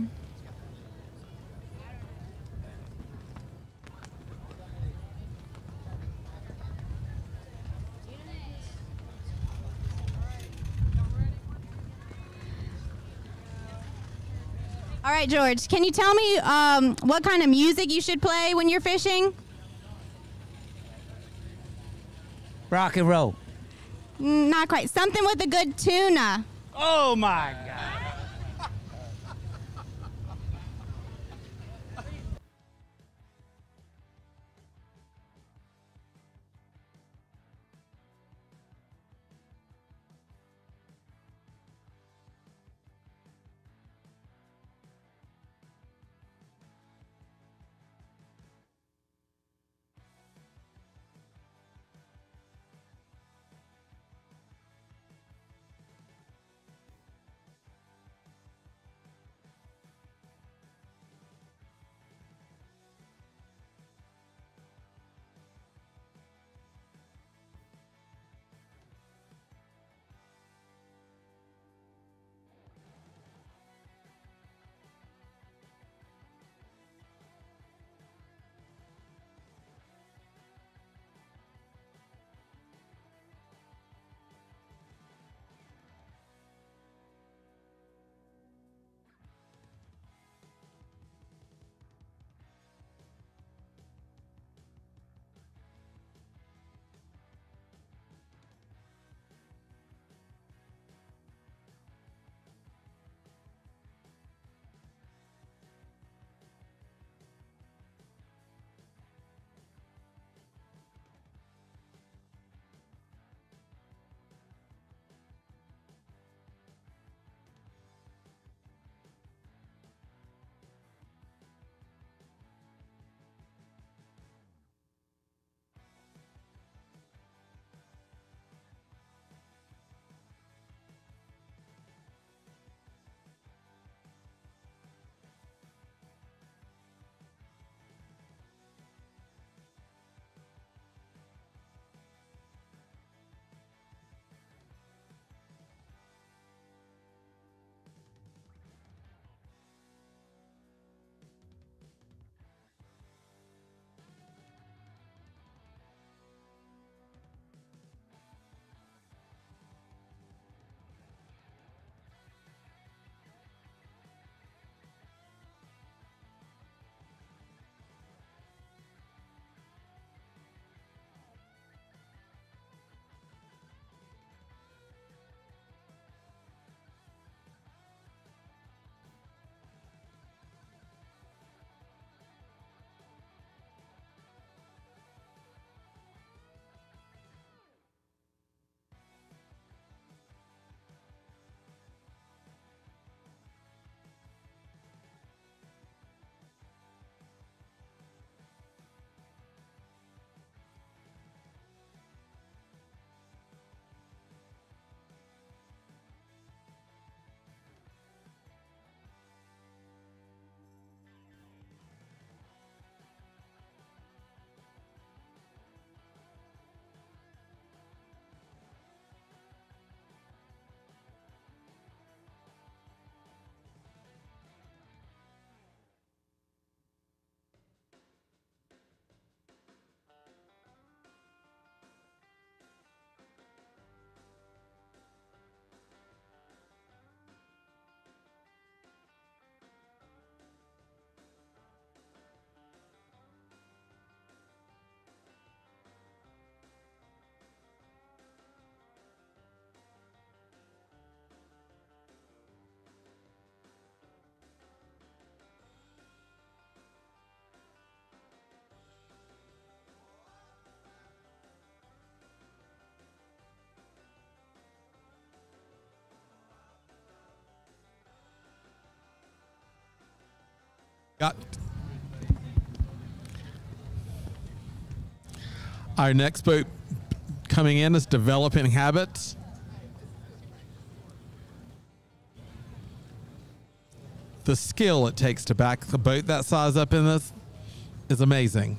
All right, George, can you tell me what kind of music you should play when you're fishing? Rock and roll. Not quite. Something with a good tuna. Oh, my God. Got our next boat coming in is Developing Habits. The skill it takes to back a boat that size up in this is amazing.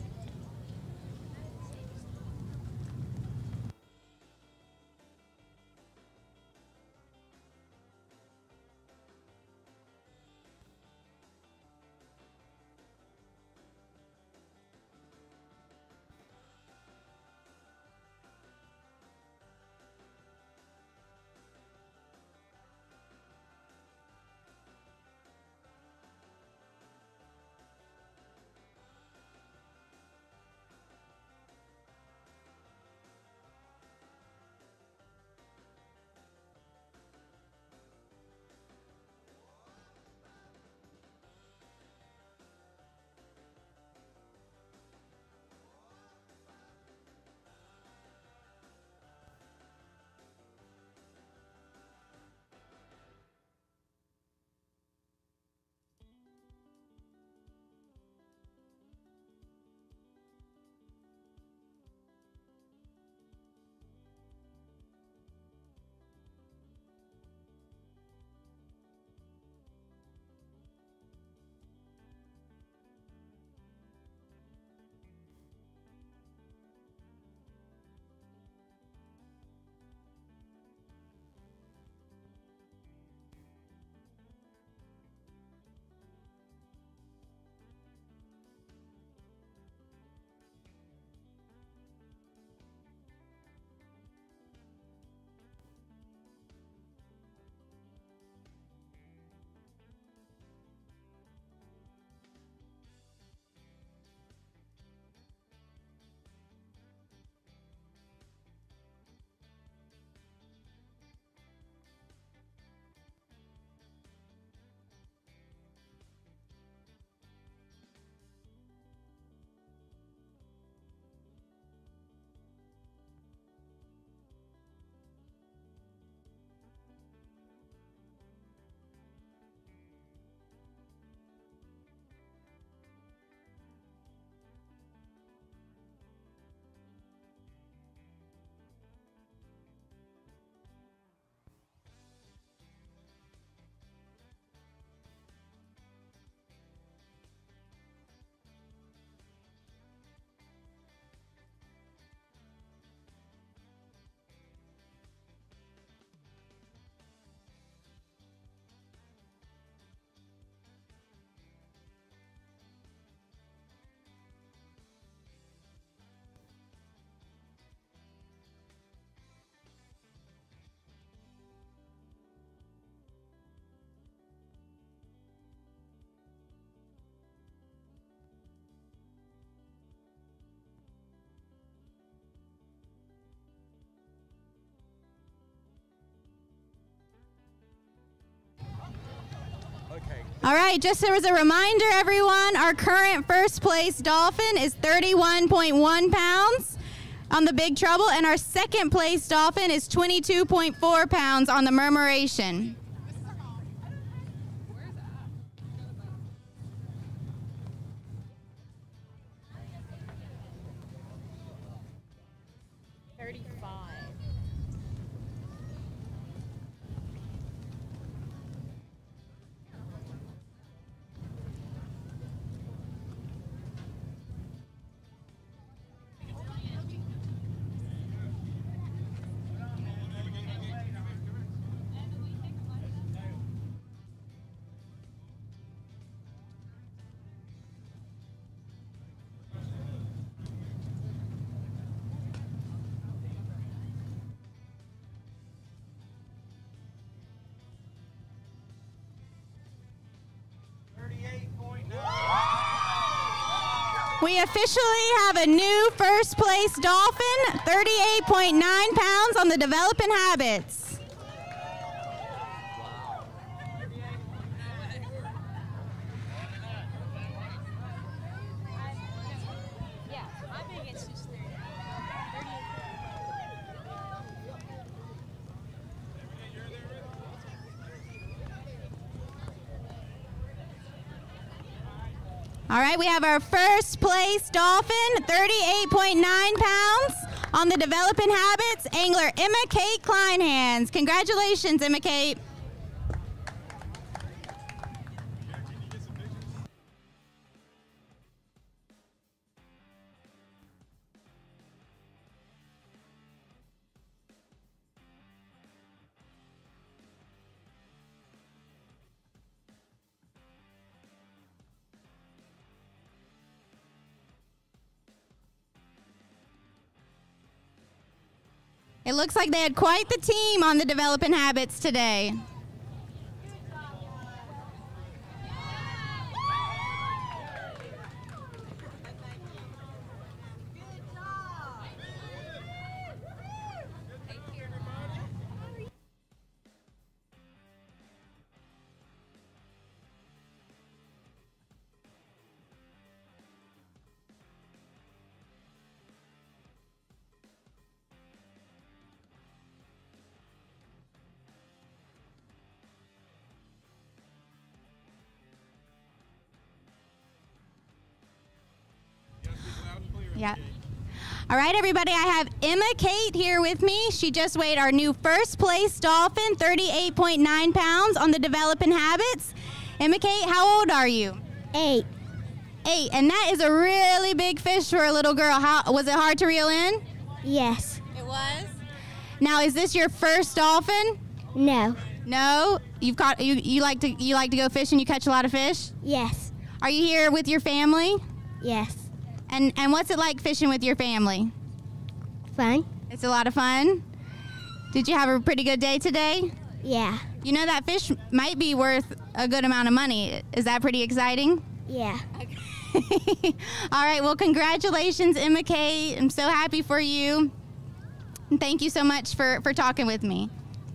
All right, just as a reminder, everyone, our current first place dolphin is 31.1 pounds on the Big Trouble, and our second place dolphin is 22.4 pounds on the Murmuration. We officially have a new first place dolphin, 38.9 pounds on the Developing Habits. All right, we have our first place dolphin, 38.9 pounds, on the Developing Habits, angler Emma Kate Kleinhans. Congratulations, Emma Kate. It looks like they had quite the team on the Developing Habits today. Yeah. All right, everybody, I have Emma Kate here with me. She just weighed our new first place dolphin, 38.9 pounds, on the Developing Habits. Emma Kate, how old are you? 8. 8, and that is a really big fish for a little girl. How was it hard to reel in? Yes. It was. Now, is this your first dolphin? No. No. You've caught you like to go fishing. You catch a lot of fish. Yes. Are you here with your family? Yes. And what's it like fishing with your family? Fun. It's a lot of fun. Did you have a pretty good day today? Yeah. You know that fish might be worth a good amount of money. Is that pretty exciting? Yeah. All right. Well, congratulations, Emma Kate. I'm so happy for you. And thank you so much for talking with me.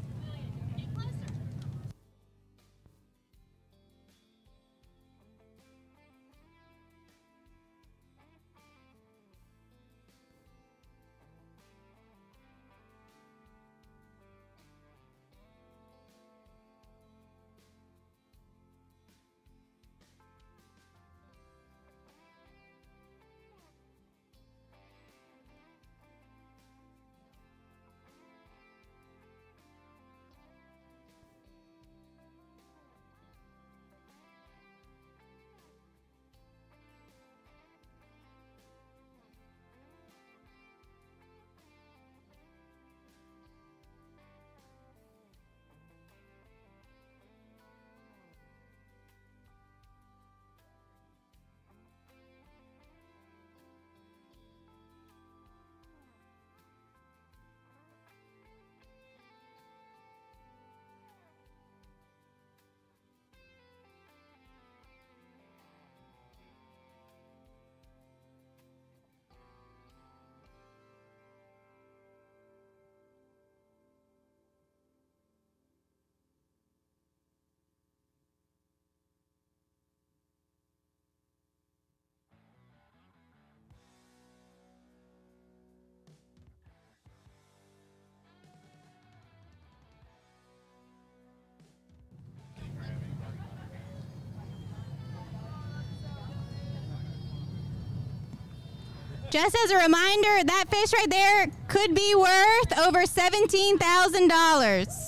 Just as a reminder, that fish right there could be worth over $17,000.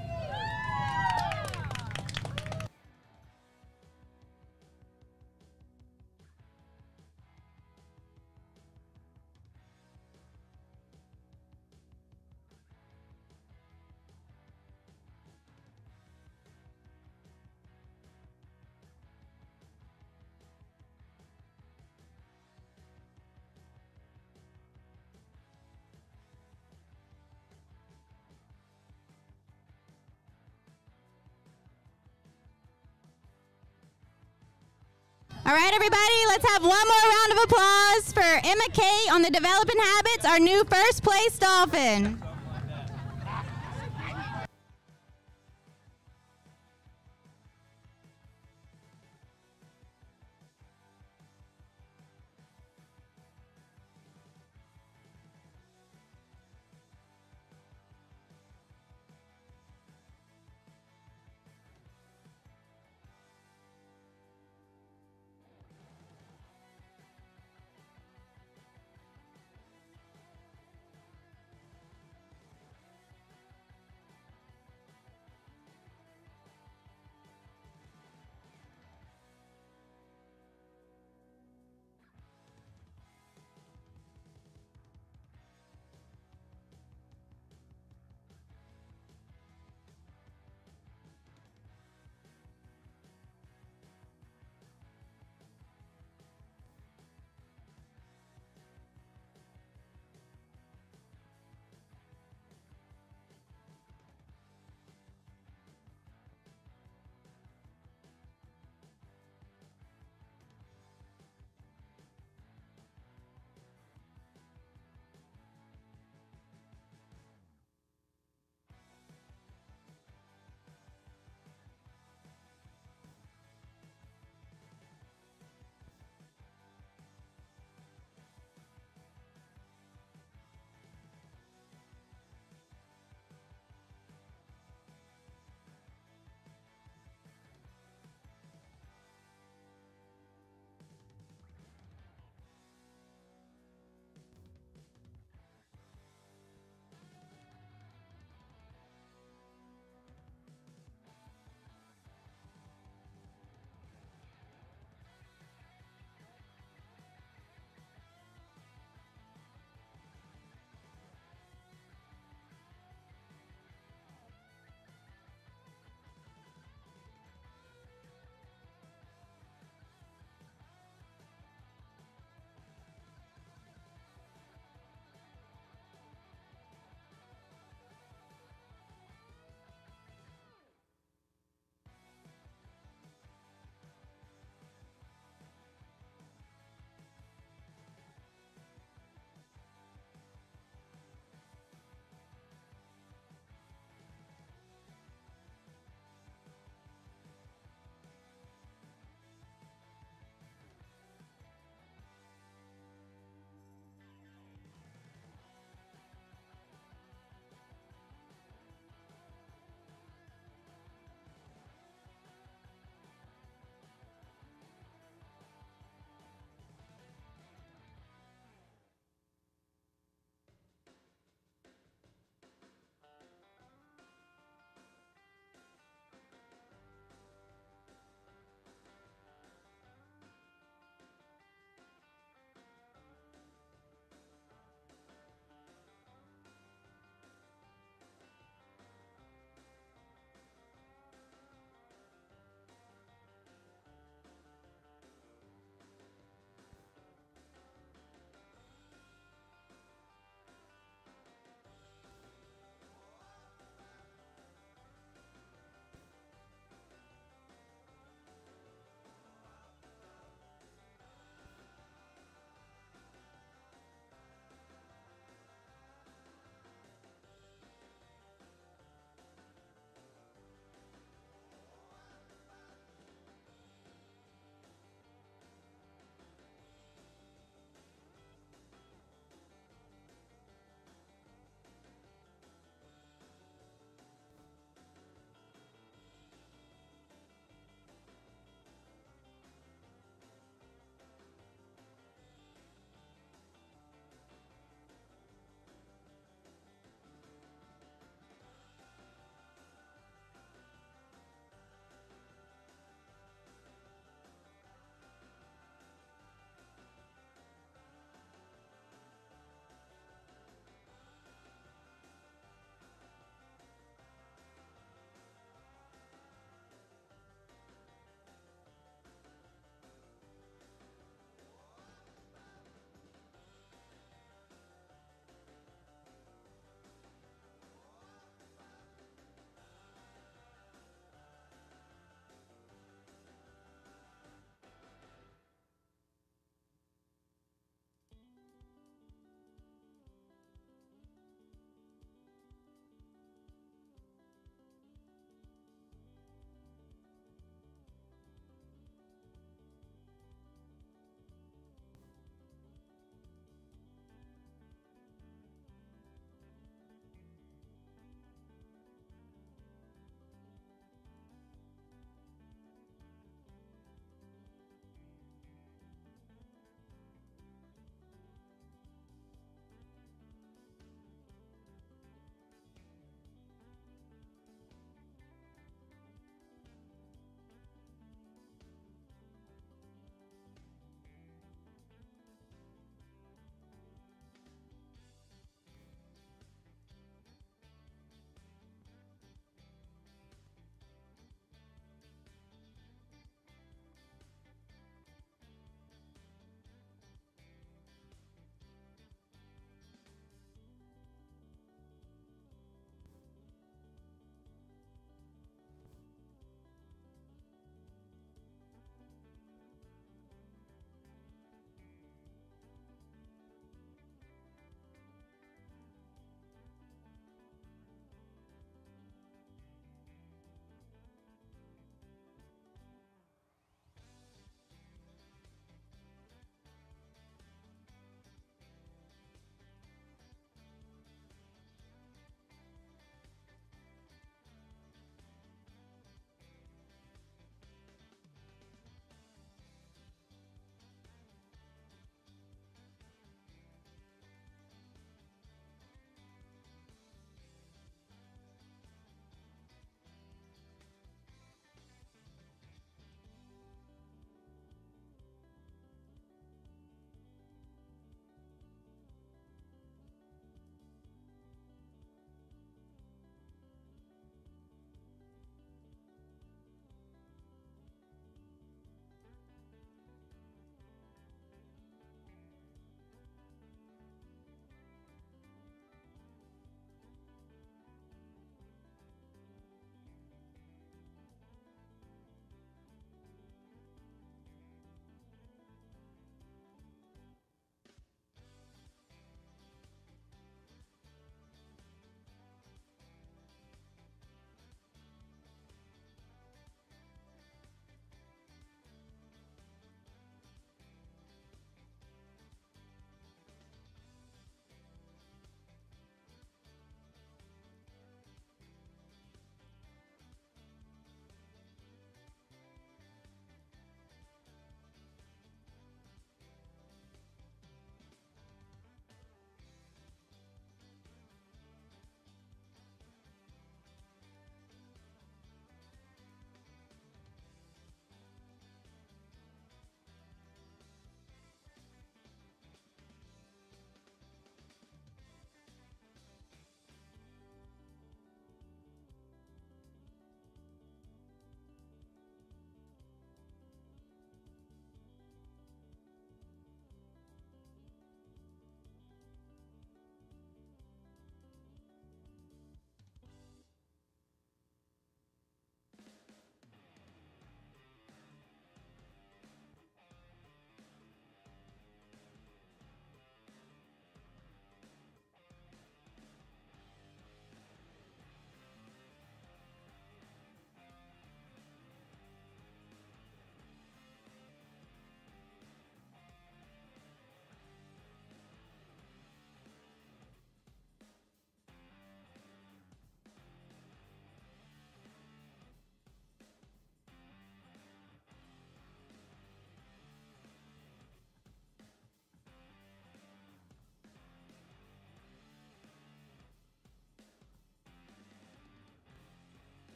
All right, everybody, let's have one more round of applause for Emma Kate on the Developing Habits, our new first place dolphin.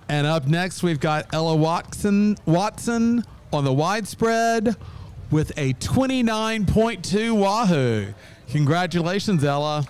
And up next, we've got Ella Watson on the widespread with a 29.2 Wahoo. Congratulations, Ella.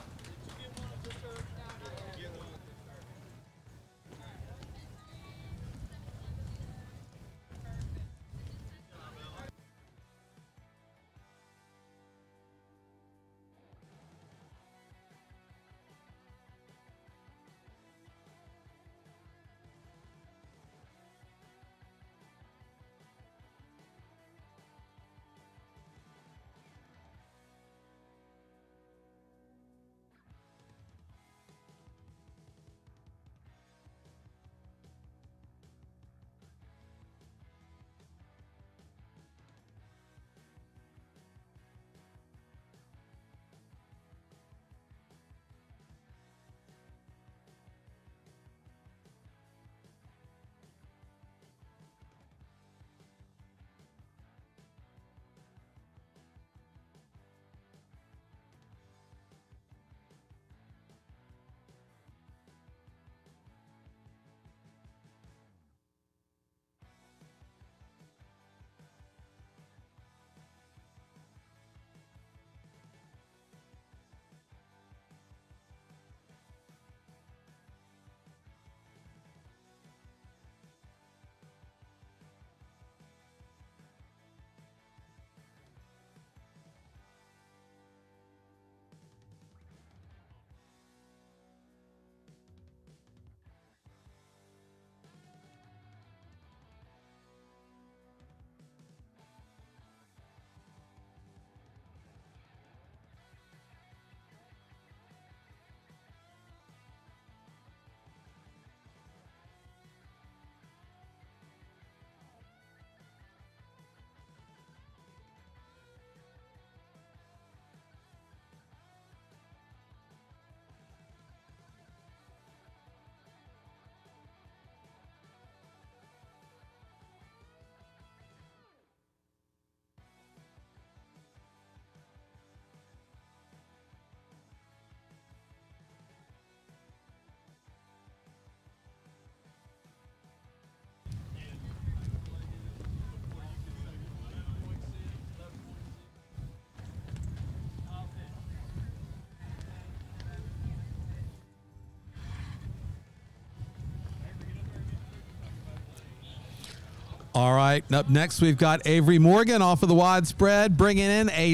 All right, up next we've got Avery Morgan off of the widespread, bringing in a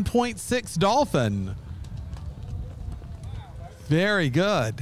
11.6 Dolphin. Very good.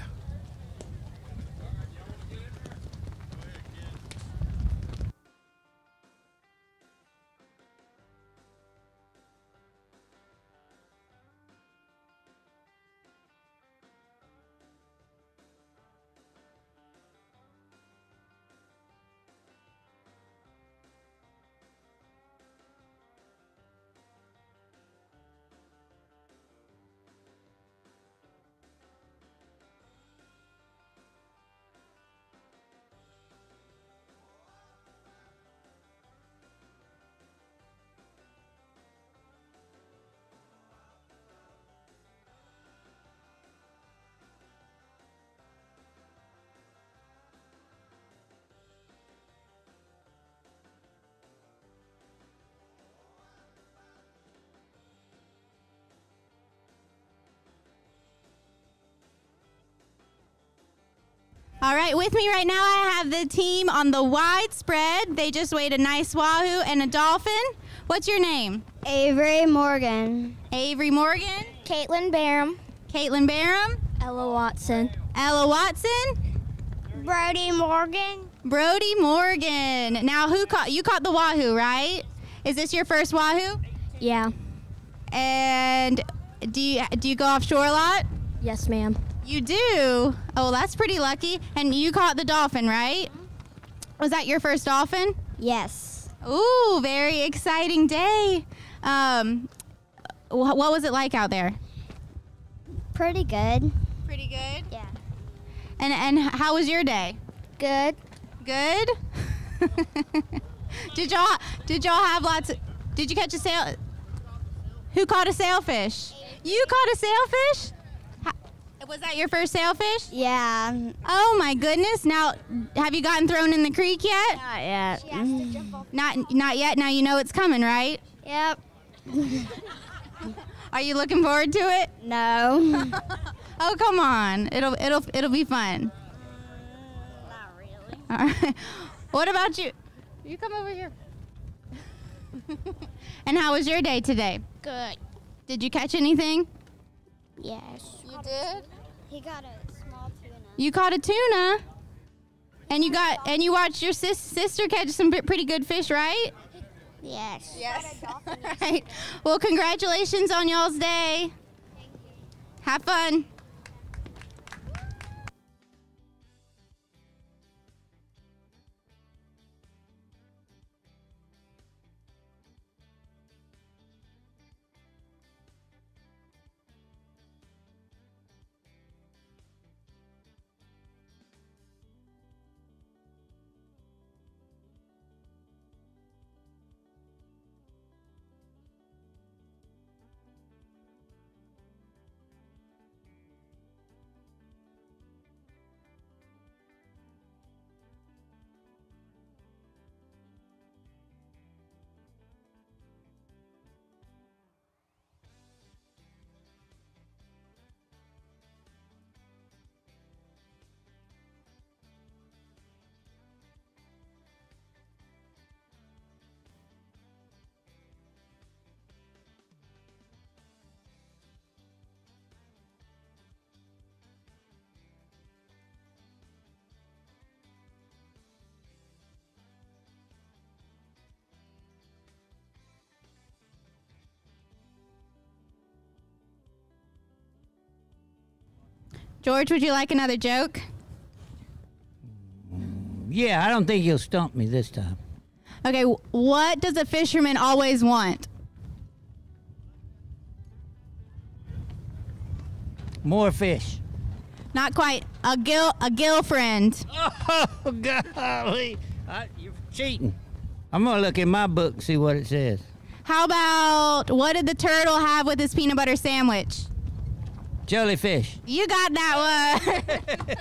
All right, with me right now, I have the team on the widespread. They just weighed a nice Wahoo and a Dolphin. What's your name? Avery Morgan. Avery Morgan. Caitlin Barham. Caitlin Barham. Ella Watson. Ella Watson. Brody Morgan. Brody Morgan. Now, you caught the Wahoo, right? Is this your first Wahoo? Yeah. And do you go offshore a lot? Yes, ma'am. You do? Oh, that's pretty lucky. And you caught the Dolphin, right? Was that your first Dolphin? Yes. Ooh, very exciting day. What was it like out there? Pretty good. Pretty good? Yeah. And how was your day? Good. Good? Did y'all have lots of, did you catch a sail? Who caught a sailfish? You caught a sailfish? Was that your first sailfish? Yeah. Oh my goodness. Now, have you gotten thrown in the creek yet? Not yet. She has to jump off. Not yet. Now you know it's coming, right? Yep. Are you looking forward to it? No. Oh, come on. It'll be fun. Not really. All right. What about you? You come over here. And how was your day today? Good. Did you catch anything? Yes. You did? He got a small tuna. You caught a tuna. And you watched your sister catch some pretty good fish, right? Yes. Yes. All right. Well, congratulations on y'all's day. Have fun. George, would you like another joke? Yeah, I don't think you'll stump me this time. Okay, what does a fisherman always want? More fish. Not quite. A girlfriend. Oh, golly. You're cheating. I'm going to look in my book and see what it says. How about, what did the turtle have with his peanut butter sandwich? Jellyfish. You got that one.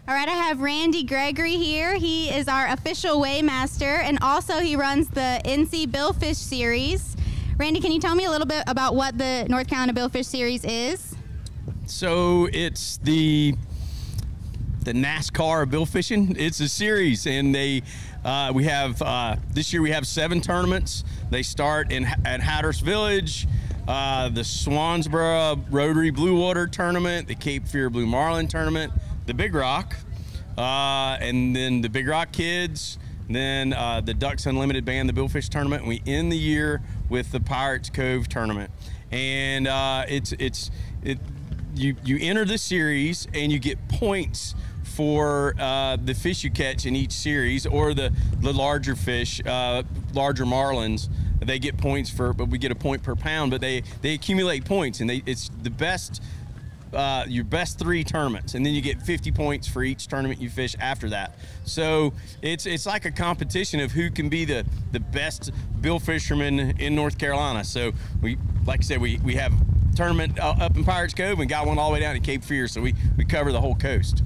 All right, I have Randy Gregory here. He is our official weighmaster, and also he runs the NC Billfish Series. Randy, can you tell me a little bit about what the North Carolina Billfish Series is? So it's the NASCAR of bill fishing. It's a series, and we have this year we have 7 tournaments. They start at Hatters Village, the Swansboro Rotary Blue Water Tournament, the Cape Fear Blue Marlin Tournament, the Big Rock, and then the Big Rock Kids, then the Ducks Unlimited Band, the Billfish Tournament, and we end the year with the Pirates Cove Tournament. And you enter the series and you get points for the fish you catch in each series, or the larger fish, larger marlins. They get points but we get a point per pound, but they accumulate points, and it's the best. Your best 3 tournaments, and then you get 50 points for each tournament you fish after that. So it's like a competition of who can be the best bill fisherman in North Carolina. So like I said, we have a tournament up in Pirates Cove, and got one all the way down to Cape Fear, so we cover the whole coast.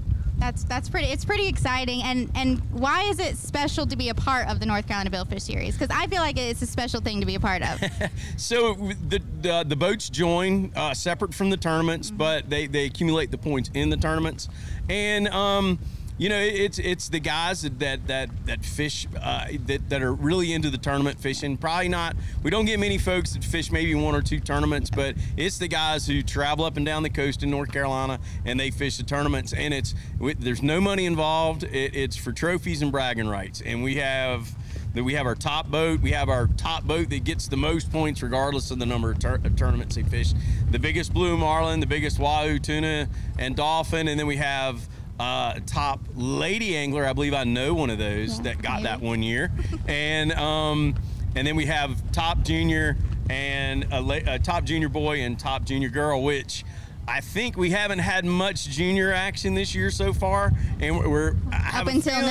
It's pretty exciting. And why is it special to be a part of the North Carolina Billfish Series? Because I feel like it's a special thing to be a part of. So the boats join separate from the tournaments, but they accumulate the points in the tournaments. And it's the guys that fish that are really into the tournament fishing. Probably not. We don't get many folks that fish maybe 1 or 2 tournaments, but it's the guys who travel up and down the coast in North Carolina and they fish the tournaments. And there's no money involved. It's for trophies and bragging rights. And we have our top boat. We have our top boat that gets the most points regardless of the number of tournaments they fish. The biggest blue marlin, the biggest wahoo, tuna, and dolphin, and then we have top lady angler. I believe I know one of those that got that one year. And then we have top junior and a top junior boy and top junior girl, which I think we haven't had much junior action this year so far, and I have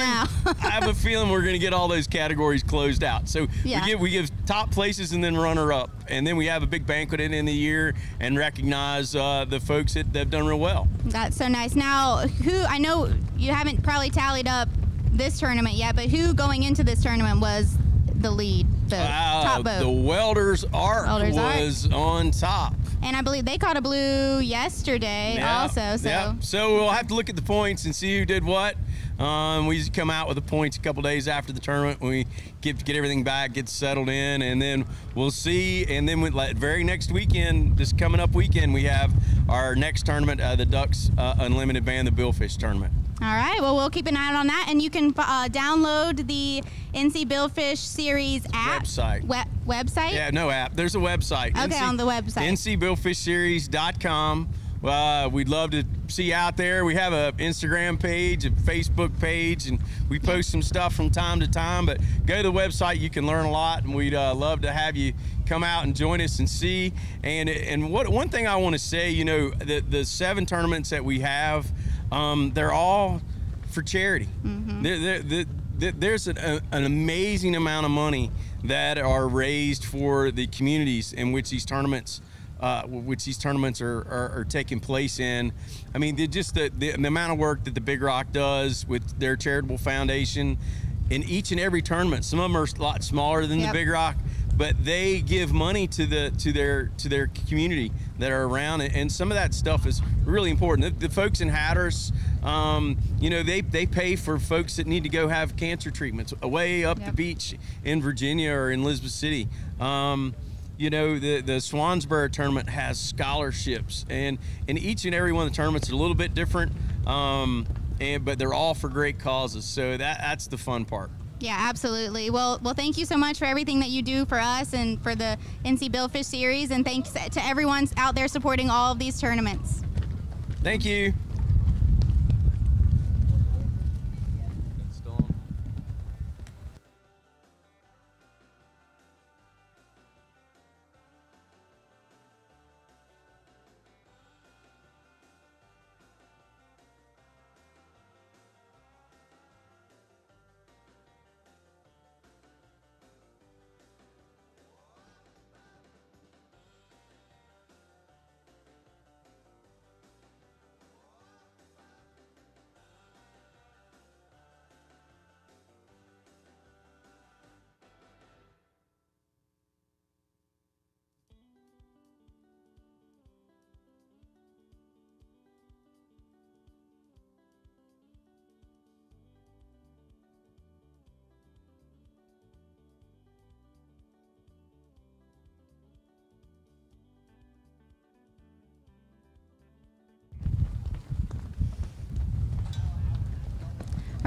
a feeling we're going to get all those categories closed out. So we give top places and then runner up, and then we have a big banquet at the end of the year and recognize the folks that have done real well. That's so nice. Now, I know you haven't probably tallied up this tournament yet, but who going into this tournament was the lead, the top boat? The Welders Ark was on top. And I believe they caught a blue yesterday also. So we'll have to look at the points and see who did what. We usually come out with the points a couple days after the tournament when we get everything back, get settled in, and then we'll see. And then very next weekend, this coming up weekend, we have our next tournament, the Ducks Unlimited Band, the Billfish Tournament. All right, well, we'll keep an eye out on that, and you can download the NC Billfish Series app. Website. Website? Yeah, no app. There's a website. Okay, on the website. NCBillfishSeries.com. We'd love to see you out there. We have an Instagram page, a Facebook page, and we post some stuff from time to time, but go to the website. You can learn a lot, and we'd love to have you come out and join us and see. And one thing I want to say, the 7 tournaments that we have, they're all for charity. There's an amazing amount of money that are raised for the communities in which these tournaments are taking place in. I mean, the amount of work that the Big Rock does with their charitable foundation in each and every tournament. Some of them are a lot smaller than the Big Rock, but they give money to their community that are around, and some of that stuff is really important. The folks in Hatters, they pay for folks that need to go have cancer treatments away up the beach in Virginia or in Elizabeth City. The Swansboro tournament has scholarships, and each and every one of the tournaments are a little bit different, but they're all for great causes. So that's the fun part. Yeah, absolutely. Well, thank you so much for everything that you do for us and for the NC Billfish Series, and thanks to everyone out there supporting all of these tournaments. Thank you.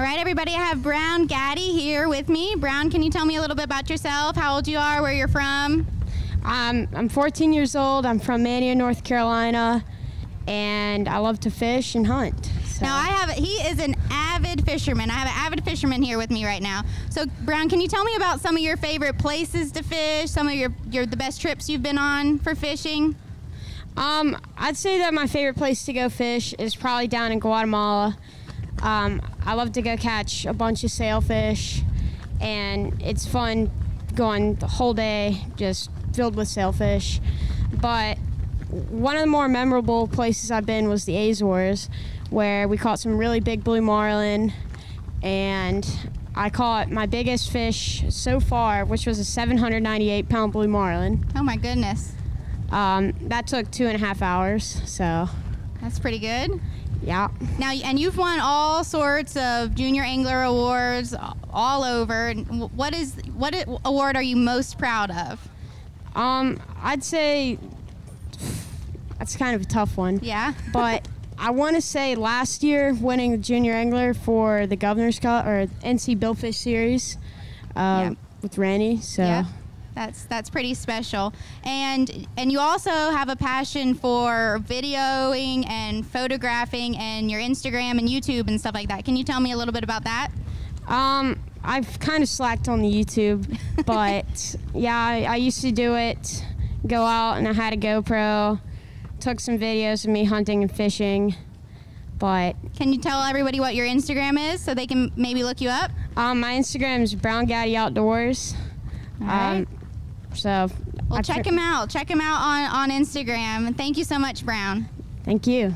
All right, everybody, I have Brown Gaddy here with me. Brown, can you tell me a little bit about yourself, how old you are, where you're from? I'm 14 years old. I'm from Mania, North Carolina, and I love to fish and hunt. So. Now, he is an avid fisherman. I have an avid fisherman here with me right now. So, Brown, can you tell me about some of your favorite places to fish, some of the best trips you've been on for fishing? I'd say that my favorite place to go fish is probably down in Guatemala. I love to go catch a bunch of sailfish, and it's fun going the whole day just filled with sailfish. But one of the more memorable places I've been was the Azores, where we caught some really big blue marlin, and I caught my biggest fish so far, which was a 798-pound blue marlin. Oh my goodness. That took 2.5 hours, so. That's pretty good. Yeah. Now, and you've won all sorts of junior angler awards all over. What award are you most proud of? I'd say that's kind of a tough one. Yeah. But I want to say last year winning the junior angler for the Governor's Cup or NC Billfish Series with Randy. So. Yeah. That's pretty special. And you also have a passion for videoing and photographing and your Instagram and YouTube and stuff like that. Can you tell me a little bit about that? I've kind of slacked on the YouTube, but yeah, I used to do it, go out and I had a GoPro, took some videos of me hunting and fishing, but. Can you tell everybody what your Instagram is so they can maybe look you up? My Instagram is Brown Gaddy Outdoors. All right. So. Well, check him out. Check him out on Instagram. And thank you so much, Brown. Thank you.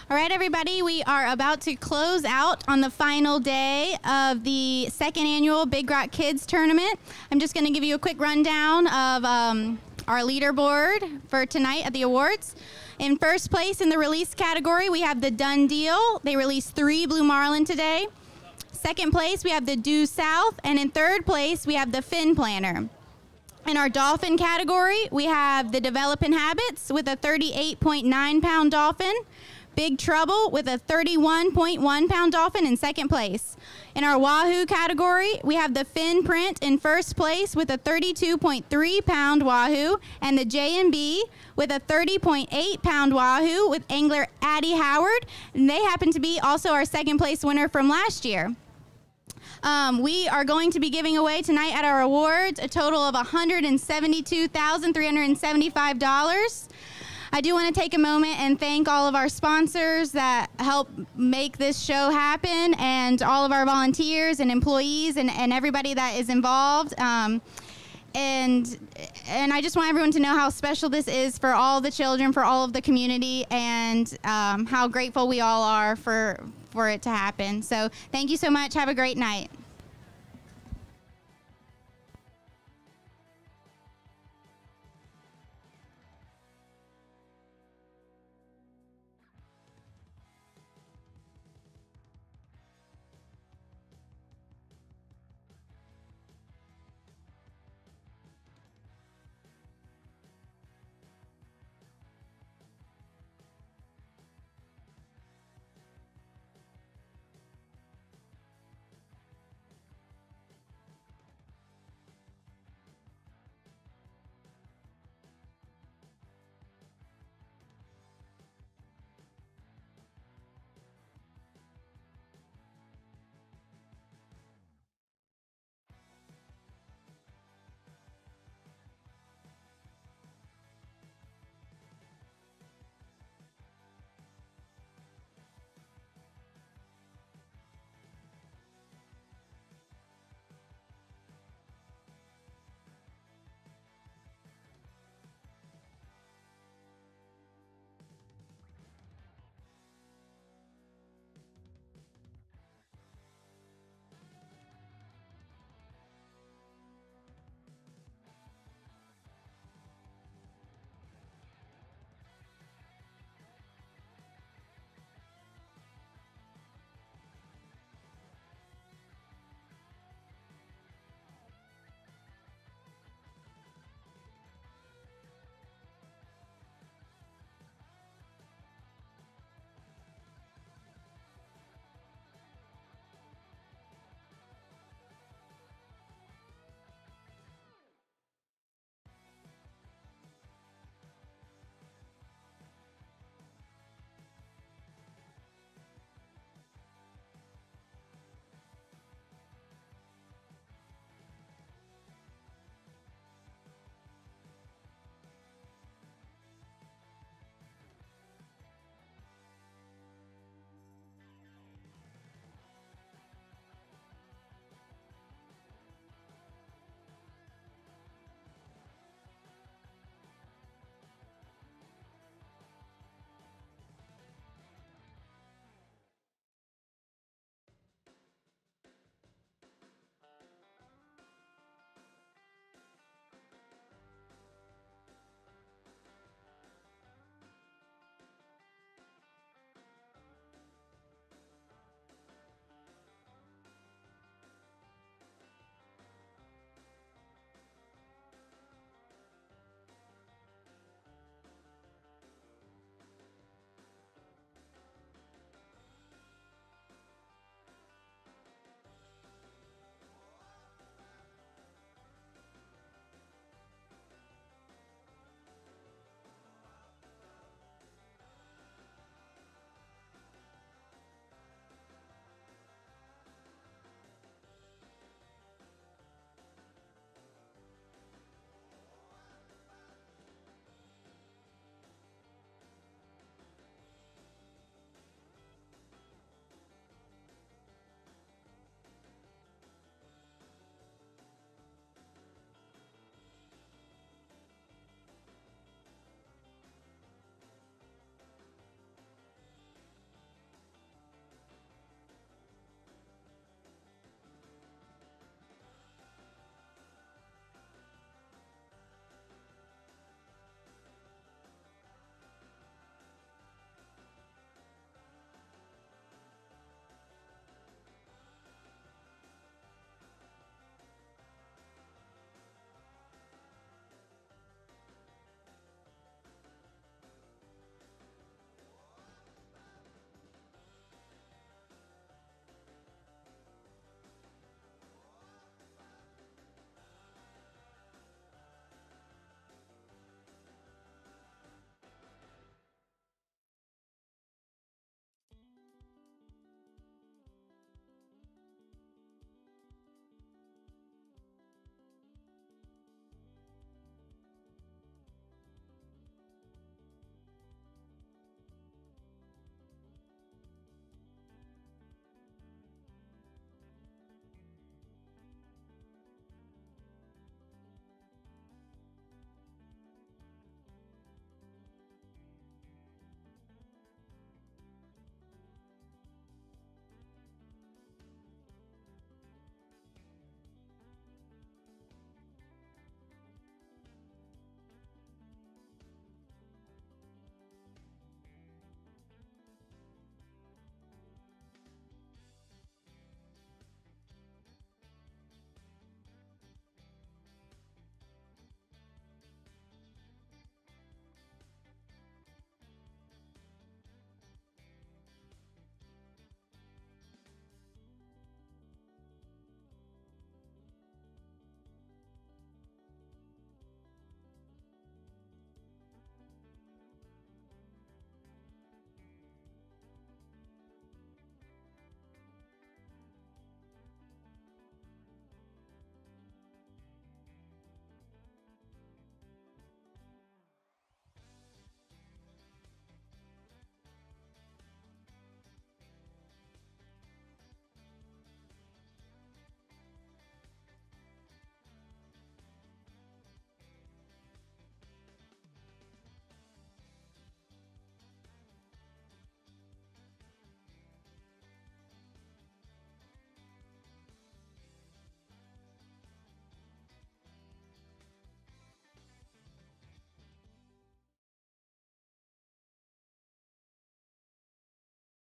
All right, everybody, we are about to close out on the final day of the second annual Big Rock Kids Tournament. I'm just going to give you a quick rundown of our leaderboard for tonight at the awards. In first place in the release category, we have the Done Deal. They released 3 Blue Marlin today. Second place, we have the Due South. And in third place, we have the Fin Planner. In our dolphin category, we have the Developing Habits with a 38.9-pound dolphin. Big Trouble with a 31.1-pound dolphin in second place. In our Wahoo category, we have the Fin Print in first place with a 32.3-pound Wahoo, and the J&B with a 30.8-pound Wahoo with angler Addie Howard. And they happen to be also our second place winner from last year. We are going to be giving away tonight at our awards a total of $172,375. I do want to take a moment and thank all of our sponsors that help make this show happen, and all of our volunteers and employees and everybody that is involved. And I just want everyone to know how special this is for all the children, for all of the community, and how grateful we all are for it to happen. So thank you so much. Have a great night.